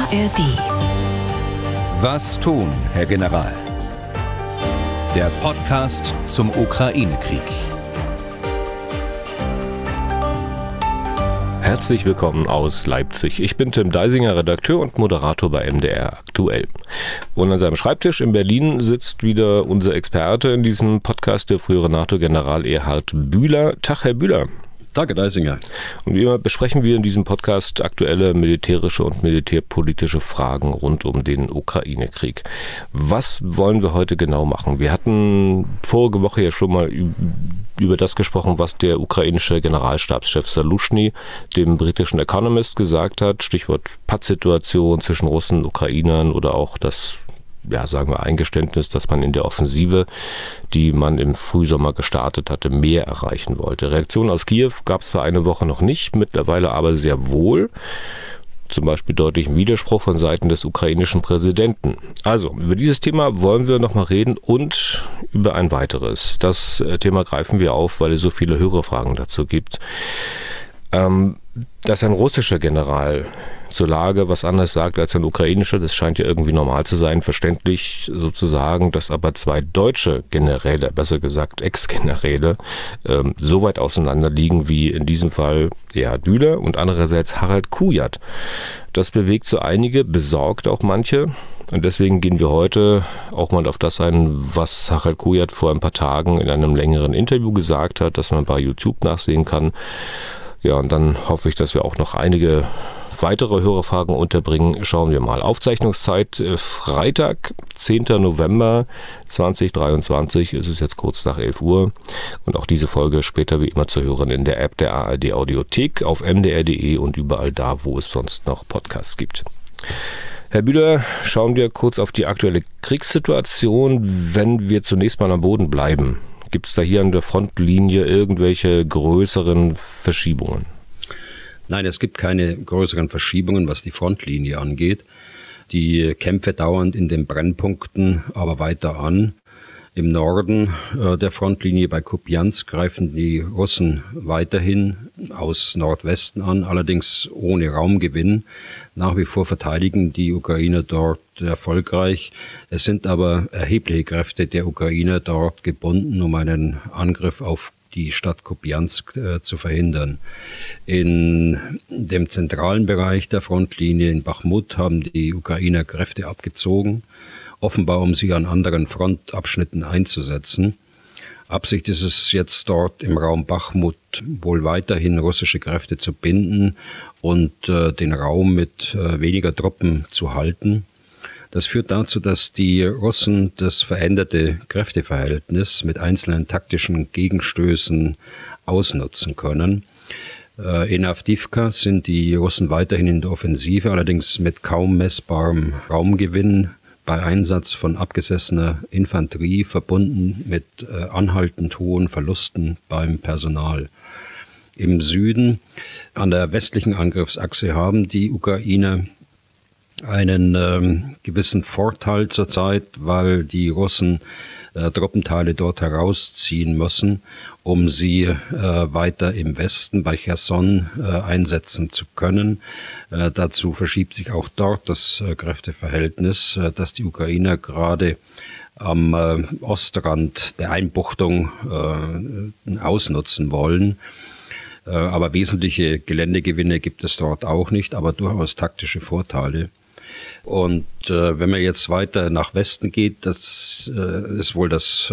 ARD. Was tun, Herr General? Der Podcast zum Ukraine-Krieg. Herzlich willkommen aus Leipzig. Ich bin Tim Deisinger, Redakteur und Moderator bei MDR aktuell. Und an seinem Schreibtisch in Berlin sitzt wieder unser Experte in diesem Podcast, der frühere NATO-General Erhard Bühler. Tag, Herr Bühler. Danke, Deisinger. Und wie immer besprechen wir in diesem Podcast aktuelle militärische und militärpolitische Fragen rund um den Ukraine-Krieg. Was wollen wir heute genau machen? Wir hatten vorige Woche ja schon mal über das gesprochen, was der ukrainische Generalstabschef Saluschny dem britischen Economist gesagt hat. Stichwort Pattsituation zwischen Russen und Ukrainern oder auch das Eingeständnis, dass man in der Offensive, die man im Frühsommer gestartet hatte, mehr erreichen wollte. Reaktionen aus Kiew gab es für eine Woche noch nicht, mittlerweile aber sehr wohl. Zum Beispiel deutlichen Widerspruch von Seiten des ukrainischen Präsidenten. Also, über dieses Thema wollen wir nochmal reden und über ein weiteres. Das Thema greifen wir auf, weil es so viele Hörerfragen dazu gibt. Dass ein russischer General zur Lage was anderes sagt als ein ukrainischer, das scheint ja irgendwie normal zu sein, verständlich sozusagen, dass aber zwei deutsche Generäle, besser gesagt Ex-Generäle, so weit auseinander liegen wie in diesem Fall Erhard Bühler und andererseits Harald Kujat. Das bewegt so einige, besorgt auch manche. Und deswegen gehen wir heute auch mal auf das ein, was Harald Kujat vor ein paar Tagen in einem längeren Interview gesagt hat, das man bei YouTube nachsehen kann. Ja, und dann hoffe ich, dass wir auch noch einige weitere Hörerfragen unterbringen. Schauen wir mal. Aufzeichnungszeit Freitag, 10. November 2023. Es ist jetzt kurz nach 11 Uhr. Und auch diese Folge später wie immer zu hören in der App der ARD Audiothek, auf mdr.de und überall da, wo es sonst noch Podcasts gibt. Herr Bühler, schauen wir kurz auf die aktuelle Kriegssituation, wenn wir zunächst mal am Boden bleiben. Gibt es da hier an der Frontlinie irgendwelche größeren Verschiebungen? Nein, es gibt keine größeren Verschiebungen, was die Frontlinie angeht. Die Kämpfe dauern in den Brennpunkten aber weiter an. Im Norden der Frontlinie bei Kupiansk greifen die Russen weiterhin aus Nordwesten an, allerdings ohne Raumgewinn. Nach wie vor verteidigen die Ukrainer dort erfolgreich. Es sind aber erhebliche Kräfte der Ukrainer dort gebunden, um einen Angriff auf die Stadt Kupiansk zu verhindern. In dem zentralen Bereich der Frontlinie in Bachmut haben die Ukrainer Kräfte abgezogen, offenbar um sie an anderen Frontabschnitten einzusetzen. Absicht ist es jetzt dort im Raum Bachmut wohl weiterhin russische Kräfte zu binden und den Raum mit weniger Truppen zu halten. Das führt dazu, dass die Russen das veränderte Kräfteverhältnis mit einzelnen taktischen Gegenstößen ausnutzen können. In Awdijiwka sind die Russen weiterhin in der Offensive, allerdings mit kaum messbarem Raumgewinn bei Einsatz von abgesessener Infanterie, verbunden mit anhaltend hohen Verlusten beim Personal. Im Süden, an der westlichen Angriffsachse, haben die Ukrainer einen gewissen Vorteil zurzeit, weil die Russen Truppenteile dort herausziehen müssen, um sie weiter im Westen bei Cherson einsetzen zu können. Dazu verschiebt sich auch dort das Kräfteverhältnis, dass die Ukrainer gerade am Ostrand der Einbuchtung ausnutzen wollen. Aber wesentliche Geländegewinne gibt es dort auch nicht, aber durchaus taktische Vorteile. Und wenn man jetzt weiter nach Westen geht, das ist wohl das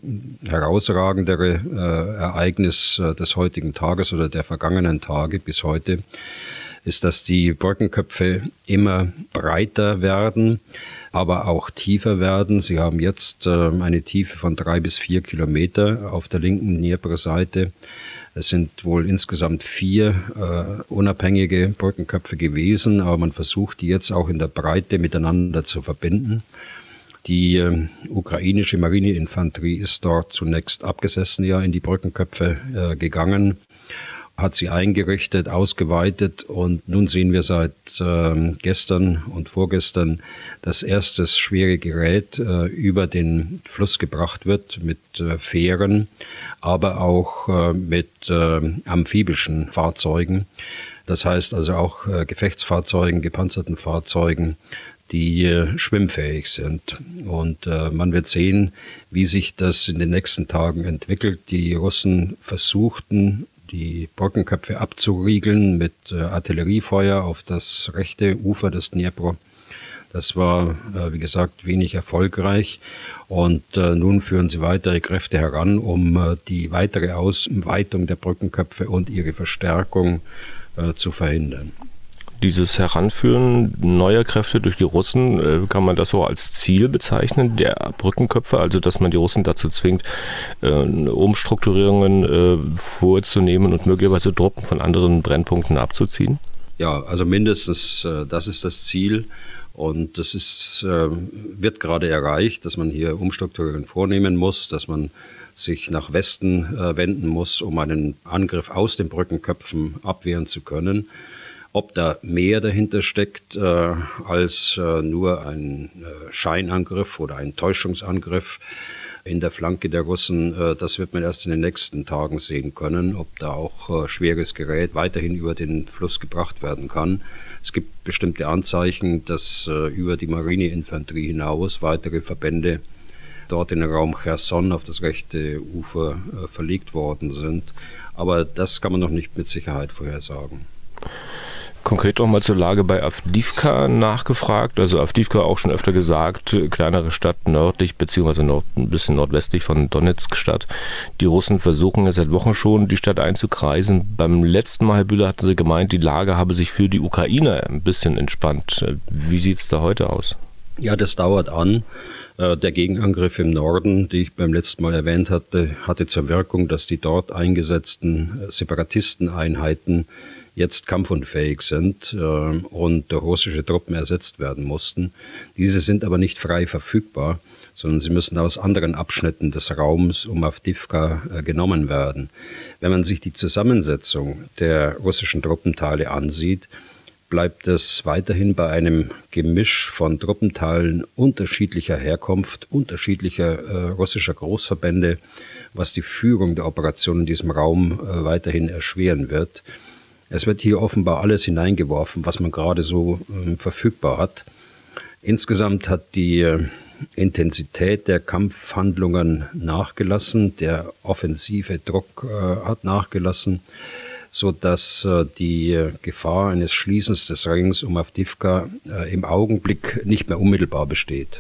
herausragendere Ereignis des heutigen Tages oder der vergangenen Tage bis heute, ist, dass die Brückenköpfe immer breiter werden, aber auch tiefer werden. Sie haben jetzt eine Tiefe von 3 bis 4 Kilometer auf der linken Dnepr-Seite. Es sind wohl insgesamt 4 unabhängige Brückenköpfe gewesen, aber man versucht, die jetzt auch in der Breite miteinander zu verbinden. Die ukrainische Marineinfanterie ist dort zunächst abgesessen in die Brückenköpfe gegangen hat sie eingerichtet, ausgeweitet und nun sehen wir seit gestern und vorgestern, dass erstes schwere Gerät über den Fluss gebracht wird mit Fähren, aber auch mit amphibischen Fahrzeugen. Das heißt also auch Gefechtsfahrzeugen, gepanzerten Fahrzeugen, die schwimmfähig sind. Und man wird sehen, wie sich das in den nächsten Tagen entwickelt. Die Russen versuchten, die Brückenköpfe abzuriegeln mit Artilleriefeuer auf das rechte Ufer des Dnipro. Das war, wie gesagt, wenig erfolgreich. Und nun führen sie weitere Kräfte heran, um die weitere Ausweitung der Brückenköpfe und ihre Verstärkung zu verhindern. Dieses Heranführen neuer Kräfte durch die Russen, kann man das so als Ziel bezeichnen, der Brückenköpfe, also dass man die Russen dazu zwingt, Umstrukturierungen vorzunehmen und möglicherweise Truppen von anderen Brennpunkten abzuziehen? Ja, also mindestens das ist das Ziel. Und das wird gerade erreicht, dass man hier Umstrukturierungen vornehmen muss, dass man sich nach Westen wenden muss, um einen Angriff aus den Brückenköpfen abwehren zu können. Ob da mehr dahinter steckt als nur ein Scheinangriff oder ein Täuschungsangriff in der Flanke der Russen, das wird man erst in den nächsten Tagen sehen können, ob da auch schweres Gerät weiterhin über den Fluss gebracht werden kann. Es gibt bestimmte Anzeichen, dass über die Marineinfanterie hinaus weitere Verbände dort in den Raum Cherson auf das rechte Ufer verlegt worden sind. Aber das kann man noch nicht mit Sicherheit vorhersagen. Konkret noch mal zur Lage bei Avdiivka nachgefragt. Also Avdiivka auch schon öfter gesagt, kleinere Stadt nördlich bzw. ein bisschen nordwestlich von Donezk-Stadt. Die Russen versuchen ja seit Wochen schon, die Stadt einzukreisen. Beim letzten Mal, Herr Bühler, hatten Sie gemeint, die Lage habe sich für die Ukrainer ein bisschen entspannt. Wie sieht es da heute aus? Ja, das dauert an. Der Gegenangriff im Norden, den ich beim letzten Mal erwähnt hatte zur Wirkung, dass die dort eingesetzten Separatisteneinheiten jetzt kampfunfähig sind und durch russische Truppen ersetzt werden mussten. Diese sind aber nicht frei verfügbar, sondern sie müssen aus anderen Abschnitten des Raums um Avdiivka genommen werden. Wenn man sich die Zusammensetzung der russischen Truppenteile ansieht, bleibt es weiterhin bei einem Gemisch von Truppenteilen unterschiedlicher Herkunft, unterschiedlicher russischer Großverbände, was die Führung der Operation in diesem Raum weiterhin erschweren wird. Es wird hier offenbar alles hineingeworfen, was man gerade so verfügbar hat. Insgesamt hat die Intensität der Kampfhandlungen nachgelassen, der offensive Druck hat nachgelassen, sodass die Gefahr eines Schließens des Rings um Avdiivka im Augenblick nicht mehr unmittelbar besteht.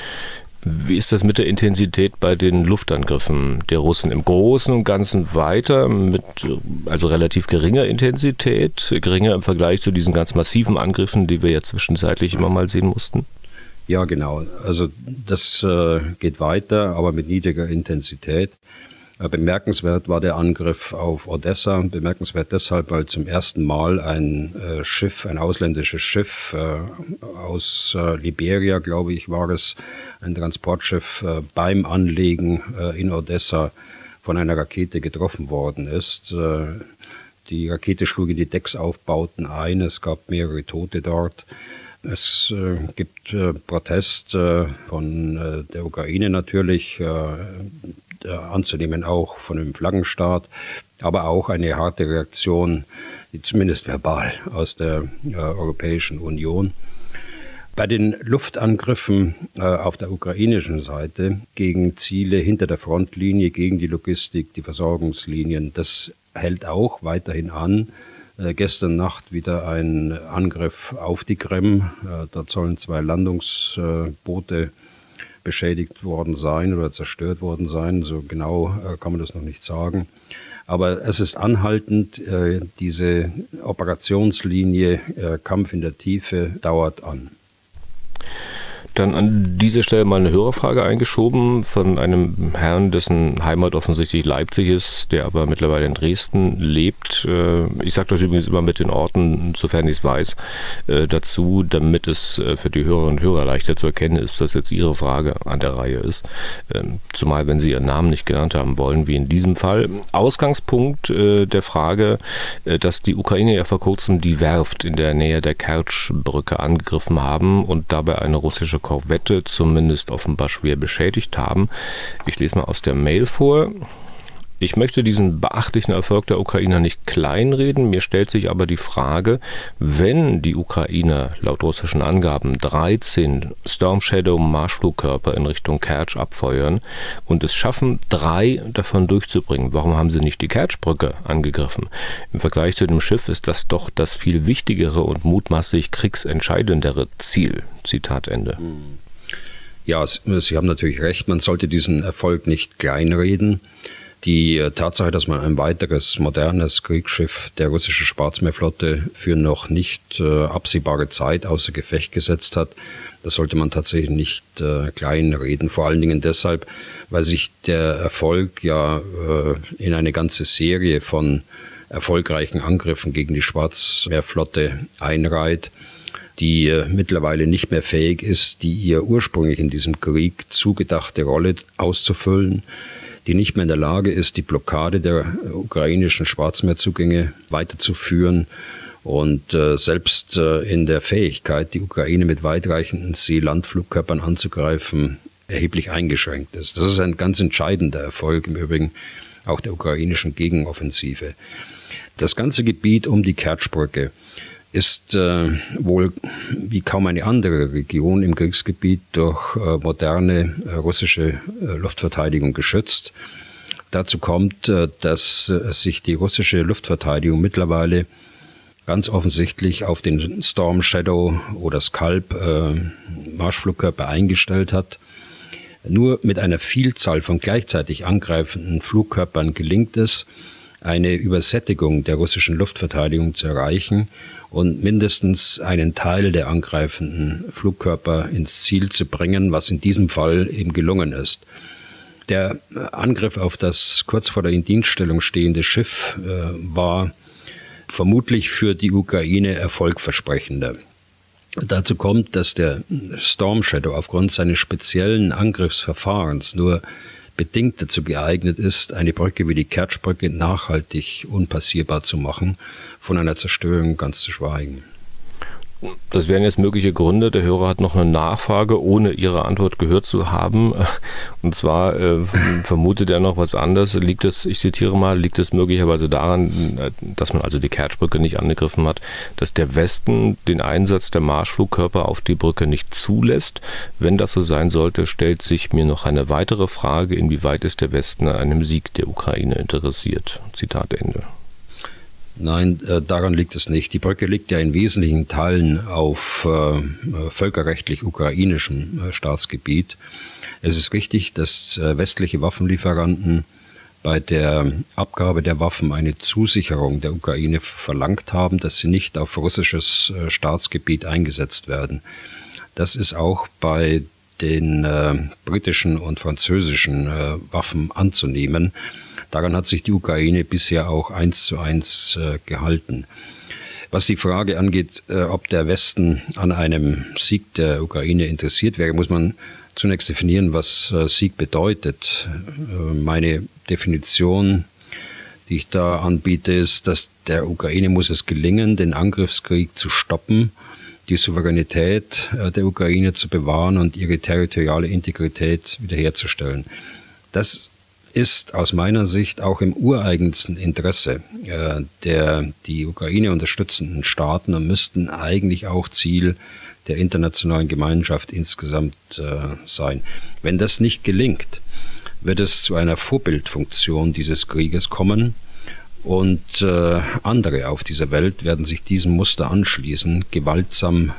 Wie ist das mit der Intensität bei den Luftangriffen der Russen im Großen und Ganzen weiter, mit also relativ geringer Intensität, geringer im Vergleich zu diesen ganz massiven Angriffen, die wir ja zwischenzeitlich immer mal sehen mussten? Ja, genau. Also das geht weiter, aber mit niedriger Intensität. Bemerkenswert war der Angriff auf Odessa. Bemerkenswert deshalb, weil zum ersten Mal ein ausländisches Schiff aus Liberia, glaube ich, war es, ein Transportschiff beim Anlegen in Odessa von einer Rakete getroffen worden ist. Die Rakete schlug in die Decksaufbauten ein. Es gab mehrere Tote dort. Es gibt Protest von der Ukraine natürlich, anzunehmen auch von dem Flaggenstaat, aber auch eine harte Reaktion, zumindest verbal, aus der Europäischen Union. Bei den Luftangriffen auf der ukrainischen Seite gegen Ziele hinter der Frontlinie, gegen die Logistik, die Versorgungslinien, das hält auch weiterhin an. Gestern Nacht wieder ein Angriff auf die Krim. Dort sollen 2 Landungsboote beschädigt worden sein oder zerstört worden sein. So genau kann man das noch nicht sagen. Aber es ist anhaltend, diese Operationslinie Kampf in der Tiefe dauert an. Dann an dieser Stelle mal eine Hörerfrage eingeschoben von einem Herrn, dessen Heimat offensichtlich Leipzig ist, der aber mittlerweile in Dresden lebt. Ich sage das übrigens immer mit den Orten, sofern ich es weiß, dazu, damit es für die Hörerinnen und Hörer leichter zu erkennen ist, dass jetzt Ihre Frage an der Reihe ist. Zumal, wenn Sie Ihren Namen nicht genannt haben wollen, wie in diesem Fall. Ausgangspunkt der Frage, dass die Ukraine ja vor kurzem die Werft in der Nähe der Kertsch-Brücke angegriffen haben und dabei eine russische Korvette zumindest offenbar schwer beschädigt haben. Ich lese mal aus der Mail vor. Ich möchte diesen beachtlichen Erfolg der Ukrainer nicht kleinreden. Mir stellt sich aber die Frage, wenn die Ukrainer laut russischen Angaben 13 Storm Shadow Marschflugkörper in Richtung Kertsch abfeuern und es schaffen, 3 davon durchzubringen, warum haben sie nicht die Kertschbrücke angegriffen? Im Vergleich zu dem Schiff ist das doch das viel wichtigere und mutmaßlich kriegsentscheidendere Ziel. Zitat Ende. Ja, Sie haben natürlich recht, man sollte diesen Erfolg nicht kleinreden. Die Tatsache, dass man ein weiteres modernes Kriegsschiff der russischen Schwarzmeerflotte für noch nicht absehbare Zeit außer Gefecht gesetzt hat, das sollte man tatsächlich nicht kleinreden. Vor allen Dingen deshalb, weil sich der Erfolg ja in eine ganze Serie von erfolgreichen Angriffen gegen die Schwarzmeerflotte einreiht, die mittlerweile nicht mehr fähig ist, die ihr ursprünglich in diesem Krieg zugedachte Rolle auszufüllen, die nicht mehr in der Lage ist, die Blockade der ukrainischen Schwarzmeerzugänge weiterzuführen und selbst in der Fähigkeit, die Ukraine mit weitreichenden See-Landflugkörpern anzugreifen, erheblich eingeschränkt ist. Das ist ein ganz entscheidender Erfolg im Übrigen auch der ukrainischen Gegenoffensive. Das ganze Gebiet um die Kertschbrücke ist wohl wie kaum eine andere Region im Kriegsgebiet durch moderne russische Luftverteidigung geschützt. Dazu kommt, dass sich die russische Luftverteidigung mittlerweile ganz offensichtlich auf den Storm Shadow oder Scalp Marschflugkörper eingestellt hat. Nur mit einer Vielzahl von gleichzeitig angreifenden Flugkörpern gelingt es, eine Übersättigung der russischen Luftverteidigung zu erreichen und mindestens einen Teil der angreifenden Flugkörper ins Ziel zu bringen, was in diesem Fall eben gelungen ist. Der Angriff auf das kurz vor der Indienststellung stehende Schiff war vermutlich für die Ukraine erfolgversprechender. Dazu kommt, dass der Storm Shadow aufgrund seines speziellen Angriffsverfahrens nur bedingt dazu geeignet ist, eine Brücke wie die Kertschbrücke nachhaltig unpassierbar zu machen, von einer Zerstörung ganz zu schweigen. Das wären jetzt mögliche Gründe. Der Hörer hat noch eine Nachfrage, ohne Ihre Antwort gehört zu haben. Und zwar vermutet er noch was anderes. Liegt es, ich zitiere mal, liegt es möglicherweise daran, dass man also die Kertschbrücke nicht angegriffen hat, dass der Westen den Einsatz der Marschflugkörper auf die Brücke nicht zulässt? Wenn das so sein sollte, stellt sich mir noch eine weitere Frage, inwieweit ist der Westen an einem Sieg der Ukraine interessiert? Zitat Ende. Nein, daran liegt es nicht. Die Brücke liegt ja in wesentlichen Teilen auf völkerrechtlich ukrainischem Staatsgebiet. Es ist richtig, dass westliche Waffenlieferanten bei der Abgabe der Waffen eine Zusicherung der Ukraine verlangt haben, dass sie nicht auf russisches Staatsgebiet eingesetzt werden. Das ist auch bei den britischen und französischen Waffen anzunehmen. Daran hat sich die Ukraine bisher auch 1:1 gehalten. Was die Frage angeht, ob der Westen an einem Sieg der Ukraine interessiert wäre, muss man zunächst definieren, was Sieg bedeutet. Meine Definition, die ich da anbiete, ist, dass der Ukraine muss es gelingen, den Angriffskrieg zu stoppen, die Souveränität der Ukraine zu bewahren und ihre territoriale Integrität wiederherzustellen. Das ist aus meiner Sicht auch im ureigensten Interesse der die Ukraine unterstützenden Staaten und müssten eigentlich auch Ziel der internationalen Gemeinschaft insgesamt sein. Wenn das nicht gelingt, wird es zu einer Vorbildfunktion dieses Krieges kommen und andere auf dieser Welt werden sich diesem Muster anschließen, gewaltsam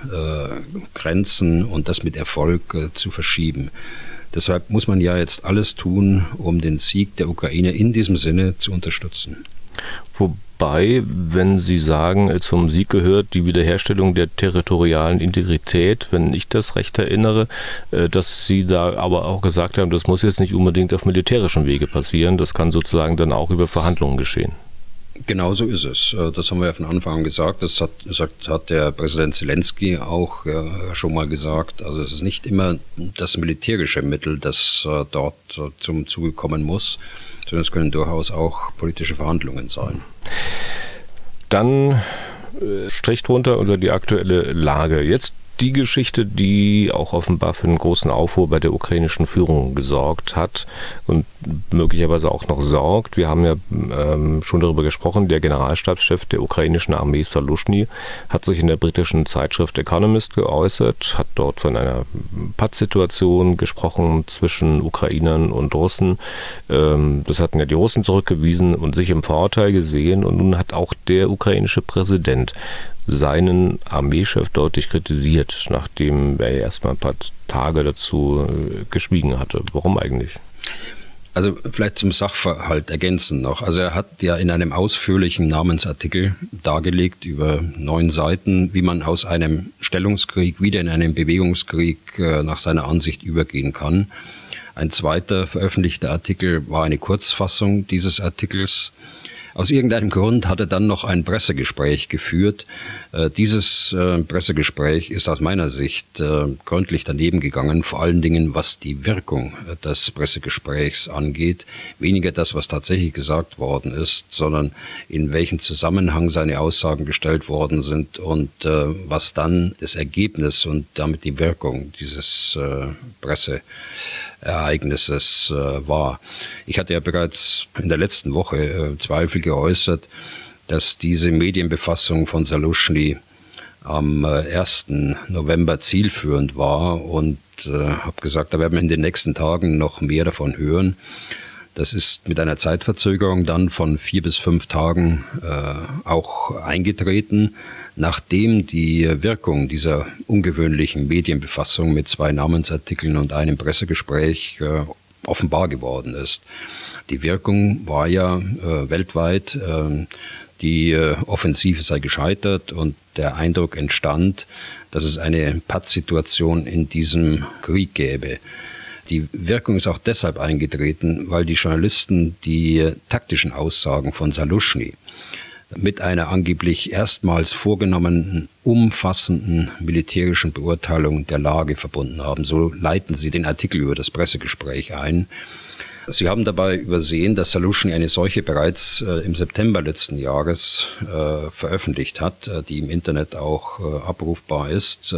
Grenzen und das mit Erfolg zu verschieben. Deshalb muss man ja jetzt alles tun, um den Sieg der Ukraine in diesem Sinne zu unterstützen. bei, wenn Sie sagen, zum Sieg gehört die Wiederherstellung der territorialen Integrität, wenn ich das recht erinnere, dass Sie da aber auch gesagt haben, das muss jetzt nicht unbedingt auf militärischem Wege passieren, das kann sozusagen dann auch über Verhandlungen geschehen. Genau so ist es. Das haben wir ja von Anfang an gesagt. Das hat der Präsident Zelensky auch schon mal gesagt. Also es ist nicht immer das militärische Mittel, das dort zum Zuge kommen muss, sondern es können durchaus auch politische Verhandlungen sein. Dann Strich drunter unter die aktuelle Lage. Jetzt die Geschichte, die auch offenbar für einen großen Aufruhr bei der ukrainischen Führung gesorgt hat und möglicherweise auch noch sorgt. Wir haben ja schon darüber gesprochen, der Generalstabschef der ukrainischen Armee Saluschny hat sich in der britischen Zeitschrift Economist geäußert, hat dort von einer Pattsituation gesprochen zwischen Ukrainern und Russen. Das hatten ja die Russen zurückgewiesen und sich im Vorteil gesehen, und nun hat auch der ukrainische Präsident seinen Armeechef deutlich kritisiert, nachdem er erstmal ein paar Tage dazu geschwiegen hatte. Warum eigentlich? Also vielleicht zum Sachverhalt ergänzend noch. Also er hat ja in einem ausführlichen Namensartikel dargelegt über 9 Seiten, wie man aus einem Stellungskrieg wieder in einen Bewegungskrieg nach seiner Ansicht übergehen kann. Ein zweiter veröffentlichter Artikel war eine Kurzfassung dieses Artikels. Aus irgendeinem Grund hat er dann noch ein Pressegespräch geführt. Dieses Pressegespräch ist aus meiner Sicht gründlich daneben gegangen, vor allen Dingen was die Wirkung des Pressegesprächs angeht. Weniger das, was tatsächlich gesagt worden ist, sondern in welchen Zusammenhang seine Aussagen gestellt worden sind und was dann das Ergebnis und damit die Wirkung dieses Presseereignisses war. Ich hatte ja bereits in der letzten Woche Zweifel geäußert, dass diese Medienbefassung von Saluschny am 1. November zielführend war, und habe gesagt, da werden wir in den nächsten Tagen noch mehr davon hören. Das ist mit einer Zeitverzögerung dann von 4 bis 5 Tagen auch eingetreten, nachdem die Wirkung dieser ungewöhnlichen Medienbefassung mit 2 Namensartikeln und einem Pressegespräch offenbar geworden ist. Die Wirkung war ja weltweit, die Offensive sei gescheitert, und der Eindruck entstand, dass es eine Pattsituation in diesem Krieg gäbe. Die Wirkung ist auch deshalb eingetreten, weil die Journalisten die taktischen Aussagen von Saluschny mit einer angeblich erstmals vorgenommenen, umfassenden militärischen Beurteilung der Lage verbunden haben. So leiten sie den Artikel über das Pressegespräch ein. Sie haben dabei übersehen, dass Saluschny eine solche bereits im September letzten Jahres veröffentlicht hat, die im Internet auch abrufbar ist,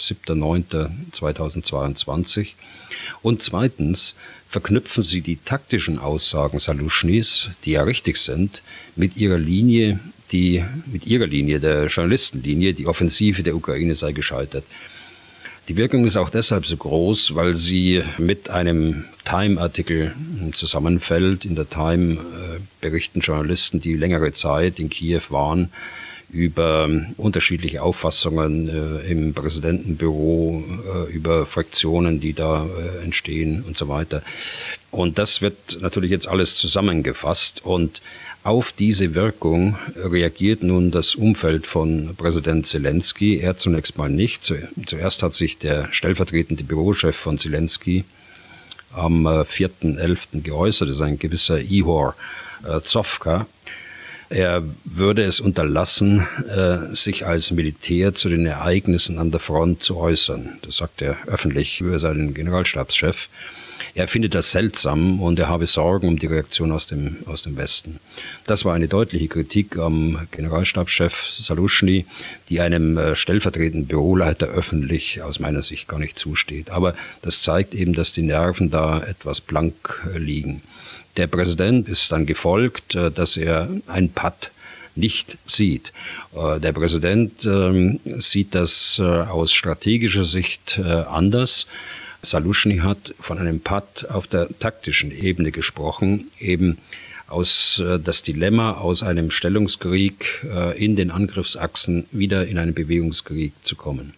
7.9.2022. Und zweitens verknüpfen sie die taktischen Aussagen Saluschnys, die ja richtig sind, mit ihrer Linie, der Journalistenlinie, die Offensive der Ukraine sei gescheitert. Die Wirkung ist auch deshalb so groß, weil sie mit einem Time-Artikel zusammenfällt. In der Time berichten Journalisten, die längere Zeit in Kiew waren, über unterschiedliche Auffassungen im Präsidentenbüro, über Fraktionen, die da entstehen und so weiter. Und das wird natürlich jetzt alles zusammengefasst, und auf diese Wirkung reagiert nun das Umfeld von Präsident Zelensky. Er zunächst mal nicht. Zuerst hat sich der stellvertretende Bürochef von Zelensky am 4.11. geäußert, das ist ein gewisser Ihor Zovka. Er würde es unterlassen, sich als Militär zu den Ereignissen an der Front zu äußern. Das sagt er öffentlich über seinen Generalstabschef. Er findet das seltsam und er habe Sorgen um die Reaktion aus dem Westen. Das war eine deutliche Kritik am Generalstabschef Saluschny, die einem stellvertretenden Büroleiter öffentlich aus meiner Sicht gar nicht zusteht. Aber das zeigt eben, dass die Nerven da etwas blank liegen. Der Präsident ist dann gefolgt, dass er ein Patt nicht sieht. Der Präsident sieht das aus strategischer Sicht anders. Saluschny hat von einem Patt auf der taktischen Ebene gesprochen, eben das Dilemma aus einem Stellungskrieg in den Angriffsachsen wieder in einen Bewegungskrieg zu kommen.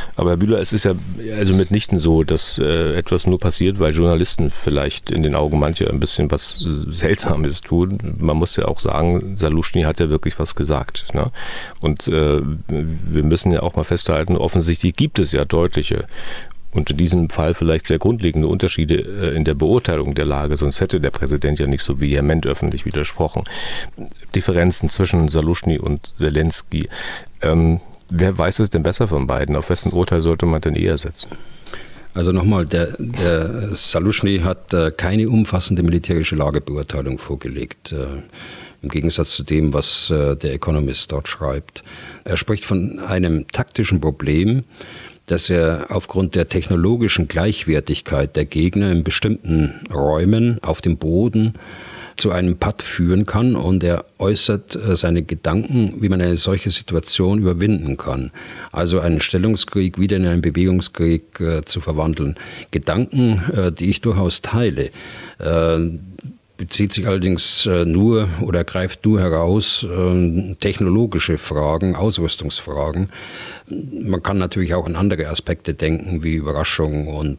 Aber Herr Bühler, es ist ja also mitnichten so, dass etwas nur passiert, weil Journalisten vielleicht in den Augen mancher ein bisschen was Seltsames tun. Man muss ja auch sagen, Saluschny hat ja wirklich was gesagt. Ne? Und wir müssen ja auch mal festhalten, offensichtlich gibt es ja deutliche und in diesem Fall vielleicht sehr grundlegende Unterschiede in der Beurteilung der Lage, sonst hätte der Präsident ja nicht so vehement öffentlich widersprochen. Differenzen zwischen Saluschny und Zelensky. Wer weiß es denn besser von beiden? Auf wessen Urteil sollte man denn eher setzen? Also nochmal, der Saluschny hat keine umfassende militärische Lagebeurteilung vorgelegt. Im Gegensatz zu dem, was der Economist dort schreibt. Er spricht von einem taktischen Problem, dass er aufgrund der technologischen Gleichwertigkeit der Gegner in bestimmten Räumen auf dem Boden zu einem Patt führen kann, und er äußert seine Gedanken, wie man eine solche Situation überwinden kann. Also einen Stellungskrieg wieder in einen Bewegungskrieg zu verwandeln. Gedanken, die ich durchaus teile. Bezieht sich allerdings nur oder greift nur heraus technologische Fragen, Ausrüstungsfragen. Man kann natürlich auch an andere Aspekte denken, wie Überraschung und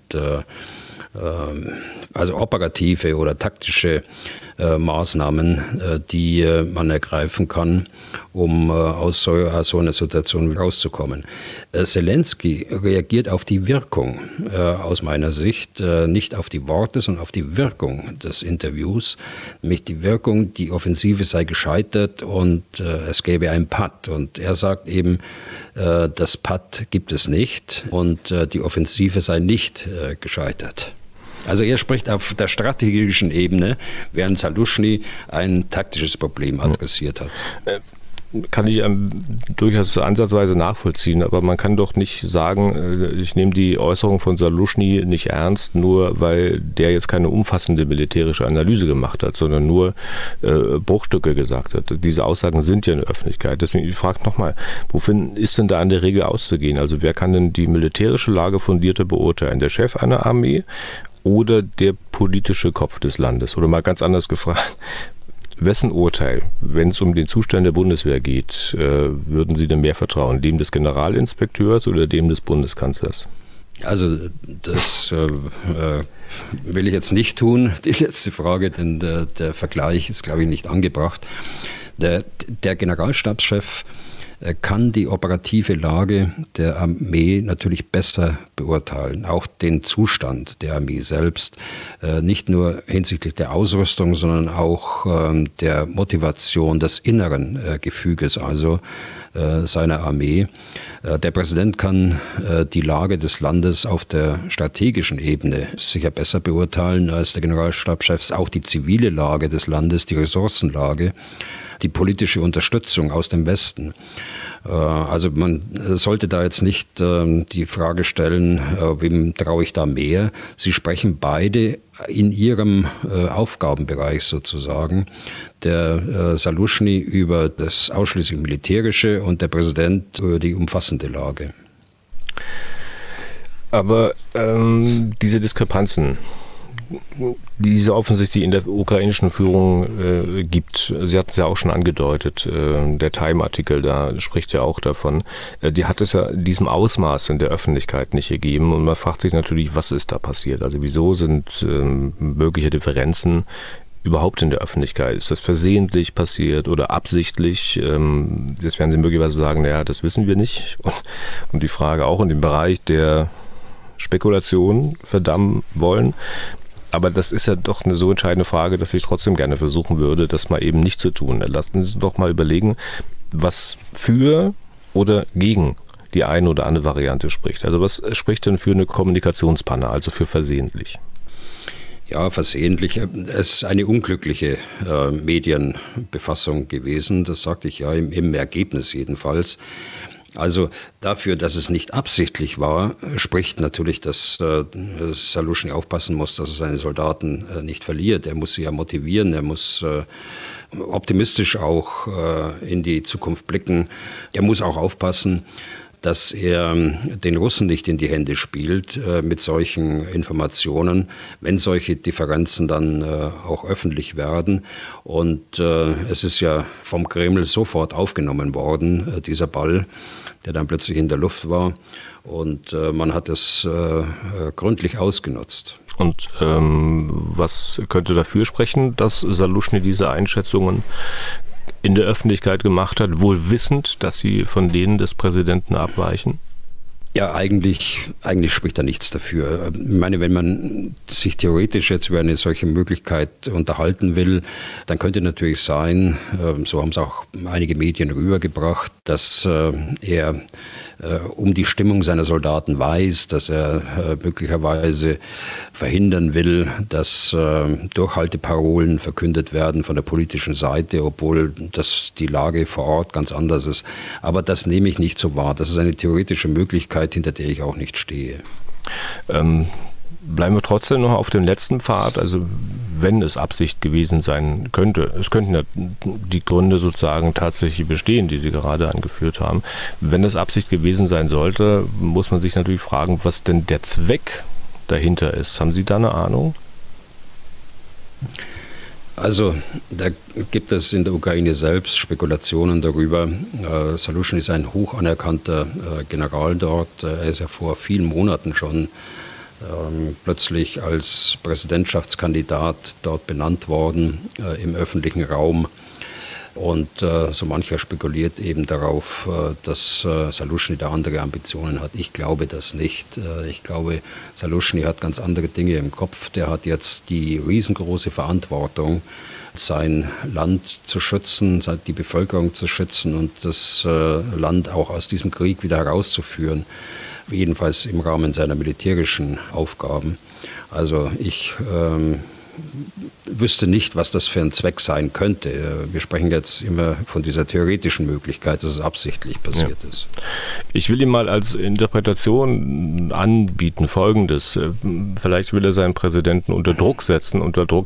also operative oder taktische Maßnahmen, die man ergreifen kann, um aus so einer Situation rauszukommen. Zelensky reagiert auf die Wirkung, aus meiner Sicht, nicht auf die Worte, sondern auf die Wirkung des Interviews, nämlich die Wirkung, die Offensive sei gescheitert und es gäbe ein Patt. Und er sagt eben, das Patt gibt es nicht und die Offensive sei nicht gescheitert. Also er spricht auf der strategischen Ebene, während Saluschny ein taktisches Problem adressiert hat. Kann ich durchaus ansatzweise nachvollziehen, aber man kann doch nicht sagen, ich nehme die Äußerung von Saluschny nicht ernst, nur weil der jetzt keine umfassende militärische Analyse gemacht hat, sondern nur Bruchstücke gesagt hat. Diese Aussagen sind ja in der Öffentlichkeit. Deswegen ich frage nochmal, wovon ist denn da an der Regel auszugehen? Also wer kann denn die militärische Lage fundierter beurteilen? Der Chef einer Armee oder der politische Kopf des Landes? Oder mal ganz anders gefragt, wessen Urteil, wenn es um den Zustand der Bundeswehr geht, würden Sie denn mehr vertrauen? Dem des Generalinspekteurs oder dem des Bundeskanzlers? Also das will ich jetzt nicht tun, die letzte Frage, denn der Vergleich ist, glaube ich, nicht angebracht. Der Generalstabschef kann die operative Lage der Armee natürlich besser beurteilen, auch den Zustand der Armee selbst, nicht nur hinsichtlich der Ausrüstung, sondern auch der Motivation des inneren Gefüges, also seiner Armee. Der Präsident kann die Lage des Landes auf der strategischen Ebene sicher besser beurteilen als der Generalstabschef, auch die zivile Lage des Landes, die Ressourcenlage, die politische Unterstützung aus dem Westen. Also man sollte da jetzt nicht die Frage stellen, wem traue ich da mehr. Sie sprechen beide in ihrem Aufgabenbereich sozusagen. Der Saluschny über das ausschließlich Militärische und der Präsident über die umfassende Lage. Aber diese Diskrepanzen, die es offensichtlich in der ukrainischen Führung gibt. Sie hatten es ja auch schon angedeutet, der Time-Artikel, da spricht ja auch davon. Die hat es ja in diesem Ausmaß in der Öffentlichkeit nicht gegeben und man fragt sich natürlich, was ist da passiert? Also wieso sind mögliche Differenzen überhaupt in der Öffentlichkeit? Ist das versehentlich passiert oder absichtlich? Jetzt werden Sie möglicherweise sagen, naja, das wissen wir nicht. Und die Frage auch in dem Bereich der Spekulation verdammen wollen. Aber das ist ja doch eine so entscheidende Frage, dass ich trotzdem gerne versuchen würde, das mal eben nicht zu tun. Lassen Sie uns doch mal überlegen, was für oder gegen die eine oder andere Variante spricht. Also was spricht denn für eine Kommunikationspanne, also für versehentlich? Ja, versehentlich. Es ist eine unglückliche Medienbefassung gewesen. Das sagte ich ja im Ergebnis jedenfalls. Also dafür, dass es nicht absichtlich war, spricht natürlich, dass Saluschny aufpassen muss, dass er seine Soldaten nicht verliert. Er muss sie ja motivieren, er muss optimistisch auch in die Zukunft blicken. Er muss auch aufpassen, dass er den Russen nicht in die Hände spielt mit solchen Informationen, wenn solche Differenzen dann auch öffentlich werden. Und es ist ja vom Kreml sofort aufgenommen worden, dieser Ball, der dann plötzlich in der Luft war. Und man hat es gründlich ausgenutzt. Und was könnte dafür sprechen, dass Saluschny diese Einschätzungen in der Öffentlichkeit gemacht hat, wohl wissend, dass sie von denen des Präsidenten abweichen? Ja, eigentlich spricht da nichts dafür. Ich meine, wenn man sich theoretisch jetzt über eine solche Möglichkeit unterhalten will, dann könnte natürlich sein, so haben es auch einige Medien rübergebracht, dass er um die Stimmung seiner Soldaten weiß, dass er möglicherweise verhindern will, dass Durchhalteparolen verkündet werden von der politischen Seite, obwohl das die Lage vor Ort ganz anders ist. Aber das nehme ich nicht so wahr. Das ist eine theoretische Möglichkeit, hinter der ich auch nicht stehe. Bleiben wir trotzdem noch auf dem letzten Pfad, also wenn es Absicht gewesen sein könnte, es könnten ja die Gründe sozusagen tatsächlich bestehen, die Sie gerade angeführt haben. Wenn es Absicht gewesen sein sollte, muss man sich natürlich fragen, was denn der Zweck dahinter ist. Haben Sie da eine Ahnung? Also da gibt es in der Ukraine selbst Spekulationen darüber. Saluschny ist ein hoch anerkannter General dort. Er ist ja vor vielen Monaten schon plötzlich als Präsidentschaftskandidat dort benannt worden im öffentlichen Raum. Und so mancher spekuliert eben darauf, dass Saluschny da andere Ambitionen hat. Ich glaube das nicht. Ich glaube, Saluschny hat ganz andere Dinge im Kopf. Der hat jetzt die riesengroße Verantwortung, sein Land zu schützen, die Bevölkerung zu schützen und das Land auch aus diesem Krieg wieder herauszuführen. Jedenfalls im Rahmen seiner militärischen Aufgaben. Also ich wüsste nicht, was das für ein Zweck sein könnte. Wir sprechen jetzt immer von dieser theoretischen Möglichkeit, dass es absichtlich passiert ist. Ich will ihm mal als Interpretation anbieten Folgendes. Vielleicht will er seinen Präsidenten unter Druck setzen,